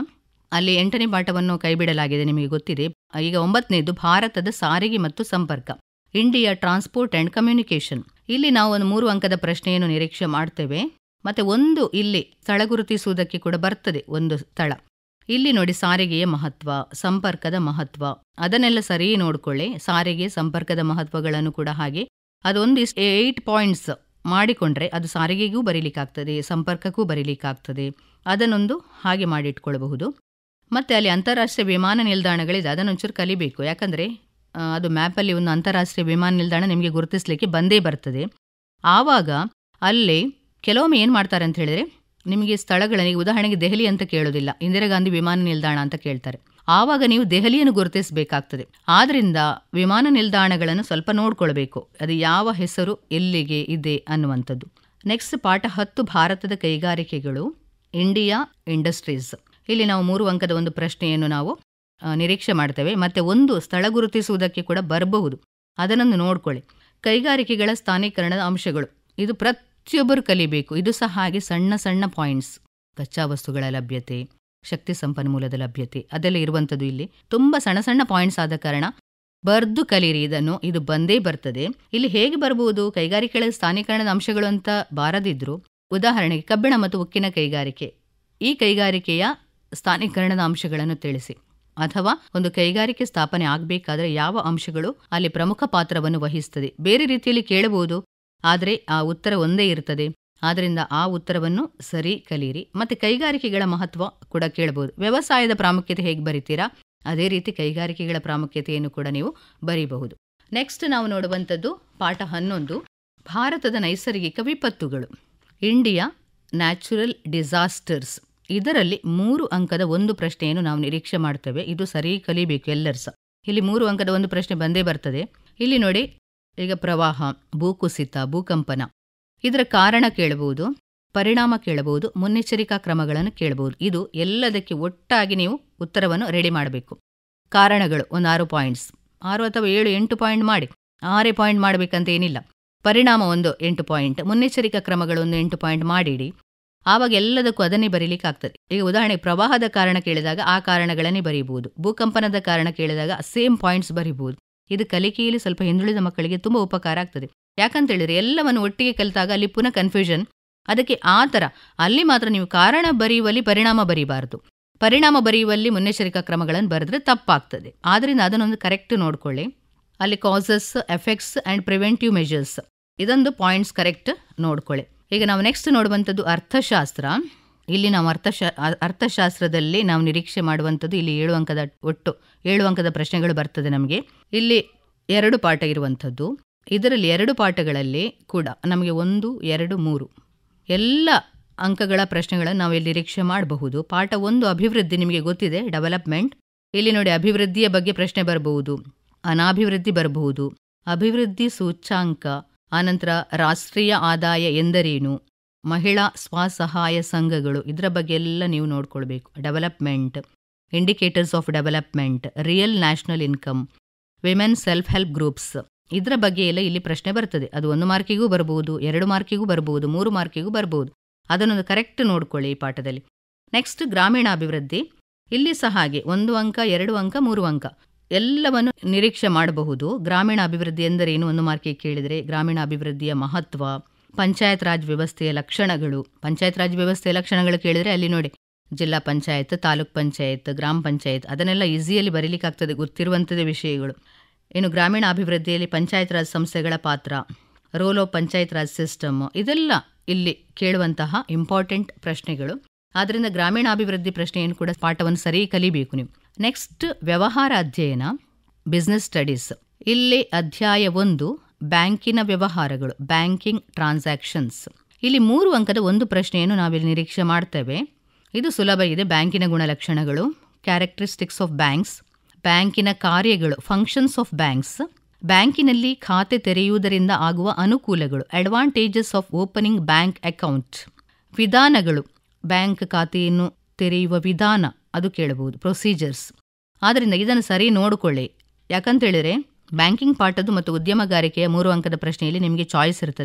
ಅಲ್ಲಿ 8ನೇ ಪಾಠವನ್ನು ಕೈಬಿಡಲಾಗಿದೆ, ನಿಮಗೆ ಗೊತ್ತಿದೆ. ಈಗ 9ನೇದು ಭಾರತದ ಸಾರಿಗೆ ಮತ್ತು ಸಂಪರ್ಕ, ಇಂಡಿಯಾ ಟ್ರಾನ್ಸ್ಪೋರ್ಟ್ ಆ್ಯಂಡ್ ಕಮ್ಯುನಿಕೇಷನ್. ಇಲ್ಲಿ ನಾವು ಒಂದು 3 ಅಂಕದ ಪ್ರಶ್ನೆಯನ್ನು ನಿರೀಕ್ಷೆ ಮಾಡ್ತೇವೆ. ಮತ್ತು ಒಂದು ಇಲ್ಲಿ ಸ್ಥಳ ಗುರುತಿಸುವುದಕ್ಕೆ ಕೂಡ ಬರ್ತದೆ, ಒಂದು ಸ್ಥಳ. ಇಲ್ಲಿ ನೋಡಿ ಸಾರಿಗೆಯ ಮಹತ್ವ, ಸಂಪರ್ಕದ ಮಹತ್ವ, ಅದನ್ನೆಲ್ಲ ಸರಿ ನೋಡ್ಕೊಳ್ಳಿ. ಸಾರಿಗೆ ಸಂಪರ್ಕದ ಮಹತ್ವಗಳನ್ನು ಕೂಡ ಹಾಗೆ ಅದೊಂದು 8 ಪಾಯಿಂಟ್ಸ್ ಮಾಡಿಕೊಂಡ್ರೆ ಅದು ಸಾರಿಗೆಗೂ ಬರೀಲಿಕ್ಕಾಗ್ತದೆ, ಸಂಪರ್ಕಕ್ಕೂ ಬರೀಲಿಕ್ಕಾಗ್ತದೆ. ಅದನ್ನೊಂದು ಹಾಗೆ ಮಾಡಿಟ್ಕೊಳ್ಬಹುದು. ಮತ್ತು ಅಲ್ಲಿ ಅಂತಾರಾಷ್ಟ್ರೀಯ ವಿಮಾನ ನಿಲ್ದಾಣಗಳಿದೆ, ಅದನ್ನೊಂಚೂರು ಕಲಿಬೇಕು. ಯಾಕಂದರೆ ಅದು ಮ್ಯಾಪಲ್ಲಿ ಒಂದು ಅಂತಾರಾಷ್ಟ್ರೀಯ ವಿಮಾನ ನಿಲ್ದಾಣ ನಿಮಗೆ ಗುರುತಿಸಲಿಕ್ಕೆ ಬಂದೇ ಬರ್ತದೆ. ಆವಾಗ ಅಲ್ಲಿ ಕೆಲವೊಮ್ಮೆ ಏನು ಮಾಡ್ತಾರೆ ಅಂತ ಹೇಳಿದರೆ, ನಿಮಗೆ ಸ್ಥಳಗಳಿಗೆ ಉದಾಹರಣೆಗೆ ದೆಹಲಿ ಅಂತ ಕೇಳೋದಿಲ್ಲ, ಇಂದಿರಾ ಗಾಂಧಿ ವಿಮಾನ ನಿಲ್ದಾಣ ಅಂತ ಕೇಳ್ತಾರೆ. ಆವಾಗ ನೀವು ದೆಹಲಿಯನ್ನು ಗುರುತಿಸಬೇಕಾಗ್ತದೆ. ಆದ್ದರಿಂದ ವಿಮಾನ ನಿಲ್ದಾಣಗಳನ್ನು ಸ್ವಲ್ಪ ನೋಡ್ಕೊಳ್ಬೇಕು, ಅದು ಯಾವ ಹೆಸರು ಎಲ್ಲಿಗೆ ಇದೆ ಅನ್ನುವಂಥದ್ದು. ನೆಕ್ಸ್ಟ್ ಪಾಠ 10 ಭಾರತದ ಕೈಗಾರಿಕೆಗಳು, ಇಂಡಿಯಾ ಇಂಡಸ್ಟ್ರೀಸ್. ಇಲ್ಲಿ ನಾವು 3 ಅಂಕದ ಒಂದು ಪ್ರಶ್ನೆಯನ್ನು ನಾವು ನಿರೀಕ್ಷೆ ಮಾಡ್ತೇವೆ. ಮತ್ತು ಒಂದು ಸ್ಥಳ ಗುರುತಿಸುವುದಕ್ಕೆ ಕೂಡ ಬರಬಹುದು, ಅದನ್ನೊಂದು ನೋಡ್ಕೊಳ್ಳಿ. ಕೈಗಾರಿಕೆಗಳ ಸ್ಥಾನೀಕರಣದ ಅಂಶಗಳು, ಇದು ಪ್ರತಿಯೊಬ್ಬರು ಕಲಿಬೇಕು. ಇದು ಸಹ ಹಾಗೆ ಸಣ್ಣ ಸಣ್ಣ ಪಾಯಿಂಟ್ಸ್. ಕಚ್ಚಾ ವಸ್ತುಗಳ ಲಭ್ಯತೆ, ಶಕ್ತಿ ಸಂಪನ್ಮೂಲದ ಲಭ್ಯತೆ, ಅದೆಲ್ಲ ಇರುವಂಥದ್ದು. ಇಲ್ಲಿ ತುಂಬ ಸಣ್ಣ ಸಣ್ಣ ಪಾಯಿಂಟ್ಸ್ ಆದ ಕಾರಣ ಬರ್ದು ಕಲೀರಿ ಇದನ್ನು, ಇದು ಬಂದೇ ಬರ್ತದೆ. ಇಲ್ಲಿ ಹೇಗೆ ಬರ್ಬೋದು, ಕೈಗಾರಿಕೆಗಳ ಸ್ಥಾನೀಕರಣದ ಅಂಶಗಳು ಅಂತ ಬಾರದಿದ್ರು, ಉದಾಹರಣೆಗೆ ಕಬ್ಬಿಣ ಮತ್ತು ಉಕ್ಕಿನ ಕೈಗಾರಿಕೆ, ಈ ಕೈಗಾರಿಕೆಯ ಸ್ಥಾನೀಕರಣದ ಅಂಶಗಳನ್ನು ತಿಳಿಸಿ. ಅಥವಾ ಒಂದು ಕೈಗಾರಿಕೆ ಸ್ಥಾಪನೆ ಆಗಬೇಕಾದ್ರೆ ಯಾವ ಅಂಶಗಳು ಅಲ್ಲಿ ಪ್ರಮುಖ ಪಾತ್ರವನ್ನು ವಹಿಸ್ತದೆ. ಬೇರೆ ರೀತಿಯಲ್ಲಿ ಕೇಳಬಹುದು, ಆದರೆ ಆ ಉತ್ತರ ಒಂದೇ ಇರ್ತದೆ. ಆದ್ದರಿಂದ ಆ ಉತ್ತರವನ್ನು ಸರಿ ಕಲೀರಿ. ಮತ್ತು ಕೈಗಾರಿಕೆಗಳ ಮಹತ್ವ ಕೂಡ ಕೇಳಬಹುದು. ವ್ಯವಸಾಯದ ಪ್ರಾಮುಖ್ಯತೆ ಹೇಗೆ ಬರಿತೀರಾ, ಅದೇ ರೀತಿ ಕೈಗಾರಿಕೆಗಳ ಪ್ರಾಮುಖ್ಯತೆಯನ್ನು ಕೂಡ ನೀವು ಬರೀಬಹುದು. ನೆಕ್ಸ್ಟ್ ನಾವು ನೋಡುವಂಥದ್ದು ಪಾಠ 11 ಭಾರತದ ನೈಸರ್ಗಿಕ ವಿಪತ್ತುಗಳು, ಇಂಡಿಯಾ ನ್ಯಾಚುರಲ್ ಡಿಸಾಸ್ಟರ್ಸ್. ಇದರಲ್ಲಿ 3 ಅಂಕದ ಒಂದು ಪ್ರಶ್ನೆಯನ್ನು ನಾವು ನಿರೀಕ್ಷೆ ಮಾಡ್ತೇವೆ. ಇದು ಸರಿ ಕಲಿಬೇಕು ಎಲ್ಲರೂ ಸಹ. ಇಲ್ಲಿ 3 ಅಂಕದ ಒಂದು ಪ್ರಶ್ನೆ ಬಂದೇ ಬರ್ತದೆ. ಇಲ್ಲಿ ನೋಡಿ, ಈಗ ಪ್ರವಾಹ, ಭೂಕುಸಿತ, ಭೂಕಂಪನ, ಇದರ ಕಾರಣ ಕೇಳಬಹುದು, ಪರಿಣಾಮ ಕೇಳಬಹುದು, ಮುನ್ನೆಚ್ಚರಿಕಾ ಕ್ರಮಗಳನ್ನು ಕೇಳಬಹುದು. ಇದು ಎಲ್ಲದಕ್ಕೆ ಒಟ್ಟಾಗಿ ನೀವು ಉತ್ತರವನ್ನು ರೆಡಿ ಮಾಡಬೇಕು. ಕಾರಣಗಳು ಒಂದು 6 ಪಾಯಿಂಟ್ಸ್, 6 ಅಥವಾ 7, 8 ಪಾಯಿಂಟ್ ಮಾಡಿ, 6 ಪಾಯಿಂಟ್ ಮಾಡಬೇಕಂತ ಏನಿಲ್ಲ. ಪರಿಣಾಮ ಒಂದು 8 ಪಾಯಿಂಟ್, ಮುನ್ನೆಚ್ಚರಿಕಾ ಕ್ರಮಗಳು ಒಂದು 8 ಪಾಯಿಂಟ್ ಮಾಡಿಡಿ. ಆವಾಗ ಎಲ್ಲದಕ್ಕೂ ಅದನ್ನೇ ಬರೀಲಿಕ್ಕೆ ಆಗ್ತದೆ. ಈಗ ಉದಾಹರಣೆಗೆ ಪ್ರವಾಹದ ಕಾರಣ ಕೇಳಿದಾಗ ಆ ಕಾರಣಗಳನ್ನೇ ಬರೀಬಹುದು, ಭೂಕಂಪನದ ಕಾರಣ ಕೇಳಿದಾಗ ಸೇಮ್ ಪಾಯಿಂಟ್ಸ್ ಬರೀಬಹುದು. ಇದು ಕಲಿಕೆಯಲ್ಲಿ ಸ್ವಲ್ಪ ಹಿಂದುಳಿದ ಮಕ್ಕಳಿಗೆ ತುಂಬ ಉಪಕಾರ ಆಗ್ತದೆ. ಯಾಕಂತೇಳಿದರೆ ಎಲ್ಲವನ್ನು ಒಟ್ಟಿಗೆ ಕಲಿತಾಗ ಅಲ್ಲಿ ಪುನಃ ಕನ್ಫ್ಯೂಷನ್. ಅದಕ್ಕೆ ಆ ಥರ ಅಲ್ಲಿ ಮಾತ್ರ ನೀವು ಕಾರಣ ಬರೆಯುವಲ್ಲಿ ಪರಿಣಾಮ ಬರೀಬಾರ್ದು, ಪರಿಣಾಮ ಬರೆಯುವಲ್ಲಿ ಮುನ್ನೆಚ್ಚರಿಕಾ ಕ್ರಮಗಳನ್ನು ಬರೆದ್ರೆ ತಪ್ಪಾಗ್ತದೆ. ಆದ್ದರಿಂದ ಅದನ್ನೊಂದು ಕರೆಕ್ಟ್ ನೋಡ್ಕೊಳ್ಳಿ. ಅಲ್ಲಿ causes, effects and preventive measures, ಇದೊಂದು ಪಾಯಿಂಟ್ಸ್ ಕರೆಕ್ಟ್ ನೋಡ್ಕೊಳ್ಳಿ. ಈಗ ನಾವು ನೆಕ್ಸ್ಟ್ ನೋಡುವಂಥದ್ದು ಅರ್ಥಶಾಸ್ತ್ರ. ಇಲ್ಲಿ ನಾವು ಅರ್ಥಶಾಸ್ತ್ರದಲ್ಲಿ ನಾವು ನಿರೀಕ್ಷೆ ಮಾಡುವಂಥದ್ದು ಇಲ್ಲಿ 7 ಅಂಕದ ಒಟ್ಟು 7 ಅಂಕದ ಪ್ರಶ್ನೆಗಳು ಬರ್ತದೆ ನಮಗೆ. ಇಲ್ಲಿ 2 ಪಾಠ ಇರುವಂಥದ್ದು. ಇದರಲ್ಲಿ 2 ಪಾಠಗಳಲ್ಲಿ ಕೂಡ ನಮಗೆ 1, 2, 3 ಎಲ್ಲ ಅಂಕಗಳ ಪ್ರಶ್ನೆಗಳನ್ನು ನಾವಿಲ್ಲಿ ನಿರೀಕ್ಷೆ ಮಾಡಬಹುದು. ಪಾಠ 1 ಅಭಿವೃದ್ಧಿ, ನಿಮಗೆ ಗೊತ್ತಿದೆ, ಡೆವಲಪ್ಮೆಂಟ್. ಇಲ್ಲಿ ನೋಡಿ, ಅಭಿವೃದ್ಧಿಯ ಬಗ್ಗೆ ಪ್ರಶ್ನೆ ಬರಬಹುದು, ಅನಾಭಿವೃದ್ಧಿ ಬರಬಹುದು, ಅಭಿವೃದ್ಧಿ ಸೂಚ್ಯಾಂಕ, ಆನಂತರ ರಾಷ್ಟ್ರೀಯ ಆದಾಯ ಎಂದರೇನು, ಮಹಿಳಾ ಸ್ವಸಹಾಯ ಸಂಘಗಳು, ಇದರ ಬಗ್ಗೆ ಎಲ್ಲ ನೀವು ನೋಡ್ಕೊಳ್ಬೇಕು. Development, indicators of development, real national income, women self help groups, ಇದರ ಬಗ್ಗೆ ಎಲ್ಲ ಇಲ್ಲಿ ಪ್ರಶ್ನೆ ಬರ್ತದೆ. ಅದು 1 ಮಾರ್ಕಿಗೂ ಬರಬಹುದು, 2 ಮಾರ್ಕಿಗೂ ಬರಬಹುದು, 3 ಮಾರ್ಕಿಗೂ ಬರಬಹುದು. ಅದನ್ನೊಂದು ಕರೆಕ್ಟ್ ನೋಡ್ಕೊಳ್ಳಿ ಈ ಪಾಠದಲ್ಲಿ. ನೆಕ್ಸ್ಟ್ ಗ್ರಾಮೀಣಾಭಿವೃದ್ಧಿ. ಇಲ್ಲಿ ಸಹ ಹಾಗೆ 1 ಅಂಕ, 2 ಅಂಕ, 3 ಅಂಕ ಎಲ್ಲವನ್ನು ನಿರೀಕ್ಷೆ ಮಾಡಬಹುದು. ಗ್ರಾಮೀಣಾಭಿವೃದ್ಧಿ ಎಂದರೇನು 1 ಮಾರ್ಕಿಗೆ ಕೇಳಿದರೆ, ಗ್ರಾಮೀಣಾಭಿವೃದ್ಧಿಯ ಮಹತ್ವ, ಪಂಚಾಯತ್ ರಾಜ್ ವ್ಯವಸ್ಥೆಯ ಲಕ್ಷಣಗಳು. ಪಂಚಾಯತ್ ರಾಜ್ ವ್ಯವಸ್ಥೆಯ ಲಕ್ಷಣಗಳು ಕೇಳಿದರೆ ಅಲ್ಲಿ ನೋಡಿ, ಜಿಲ್ಲಾ ಪಂಚಾಯತ್, ತಾಲೂಕ್ ಪಂಚಾಯತ್, ಗ್ರಾಮ ಪಂಚಾಯತ್, ಅದನ್ನೆಲ್ಲ ಈಸಿಯಲ್ಲಿ ಬರೀಲಿಕ್ಕಾಗ್ತದೆ, ಗೊತ್ತಿರುವಂಥದ್ದೇ ವಿಷಯಗಳು. ಇನ್ನು ಗ್ರಾಮೀಣ ಅಭಿವೃದ್ಧಿಯಲ್ಲಿ ಪಂಚಾಯತ್ ರಾಜ್ ಸಂಸ್ಥೆಗಳ ಪಾತ್ರ, role of panchayat raj system, ಇದೆಲ್ಲ ಇಲ್ಲಿ ಕೇಳುವಂತಹ ಇಂಪಾರ್ಟೆಂಟ್ ಪ್ರಶ್ನೆಗಳು. ಆದ್ದರಿಂದ ಗ್ರಾಮೀಣಾಭಿವೃದ್ಧಿ ಪ್ರಶ್ನೆಯನ್ನು ಕೂಡ ಪಾಠವನ್ನು ಸರಿ ಕಲಿಬೇಕು ನೀವು. ನೆಕ್ಸ್ಟ್ ವ್ಯವಹಾರ ಅಧ್ಯಯನ, ಬಿಸ್ನೆಸ್ ಸ್ಟಡೀಸ್. ಇಲ್ಲಿ ಅಧ್ಯಾಯ 1 ಬ್ಯಾಂಕಿನ ವ್ಯವಹಾರಗಳು, ಬ್ಯಾಂಕಿಂಗ್ ಟ್ರಾನ್ಸಾಕ್ಷನ್ಸ್. ಇಲ್ಲಿ 3 ಅಂಕದ ಒಂದು ಪ್ರಶ್ನೆಯನ್ನು ನಾವಿಲ್ಲಿ ನಿರೀಕ್ಷೆ ಮಾಡ್ತೇವೆ. ಇದು ಸುಲಭ ಇದೆ. ಬ್ಯಾಂಕಿನ ಗುಣಲಕ್ಷಣಗಳು, ಕ್ಯಾರೆಕ್ಟರಿಸ್ಟಿಕ್ಸ್ ಆಫ್ ಬ್ಯಾಂಕ್ಸ್, ಬ್ಯಾಂಕಿನ ಕಾರ್ಯಗಳು, ಫಂಕ್ಷನ್ಸ್ ಆಫ್ ಬ್ಯಾಂಕ್ಸ್, ಬ್ಯಾಂಕಿನಲ್ಲಿ ಖಾತೆ ತೆರೆಯುವುದರಿಂದ ಆಗುವ ಅನುಕೂಲಗಳು, advantages of opening bank account, ವಿಧಾನಗಳು, ಬ್ಯಾಂಕ್ ಖಾತೆಯನ್ನು ತೆರೆಯುವ ವಿಧಾನ ಅದು ಕೇಳಬಹುದು, ಪ್ರೊಸೀಜರ್ಸ್. ಆದ್ದರಿಂದ ಇದನ್ನು ಸರಿ ನೋಡಿಕೊಳ್ಳಿ. ಯಾಕಂತೇಳಿದರೆ ಬ್ಯಾಂಕಿಂಗ್ ಪಾಠದ್ದು ಮತ್ತು ಉದ್ಯಮಗಾರಿಕೆಯ 3 ಅಂಕದ ಪ್ರಶ್ನೆಯಲ್ಲಿ ನಿಮಗೆ ಚಾಯ್ಸ್ ಇರ್ತದೆ.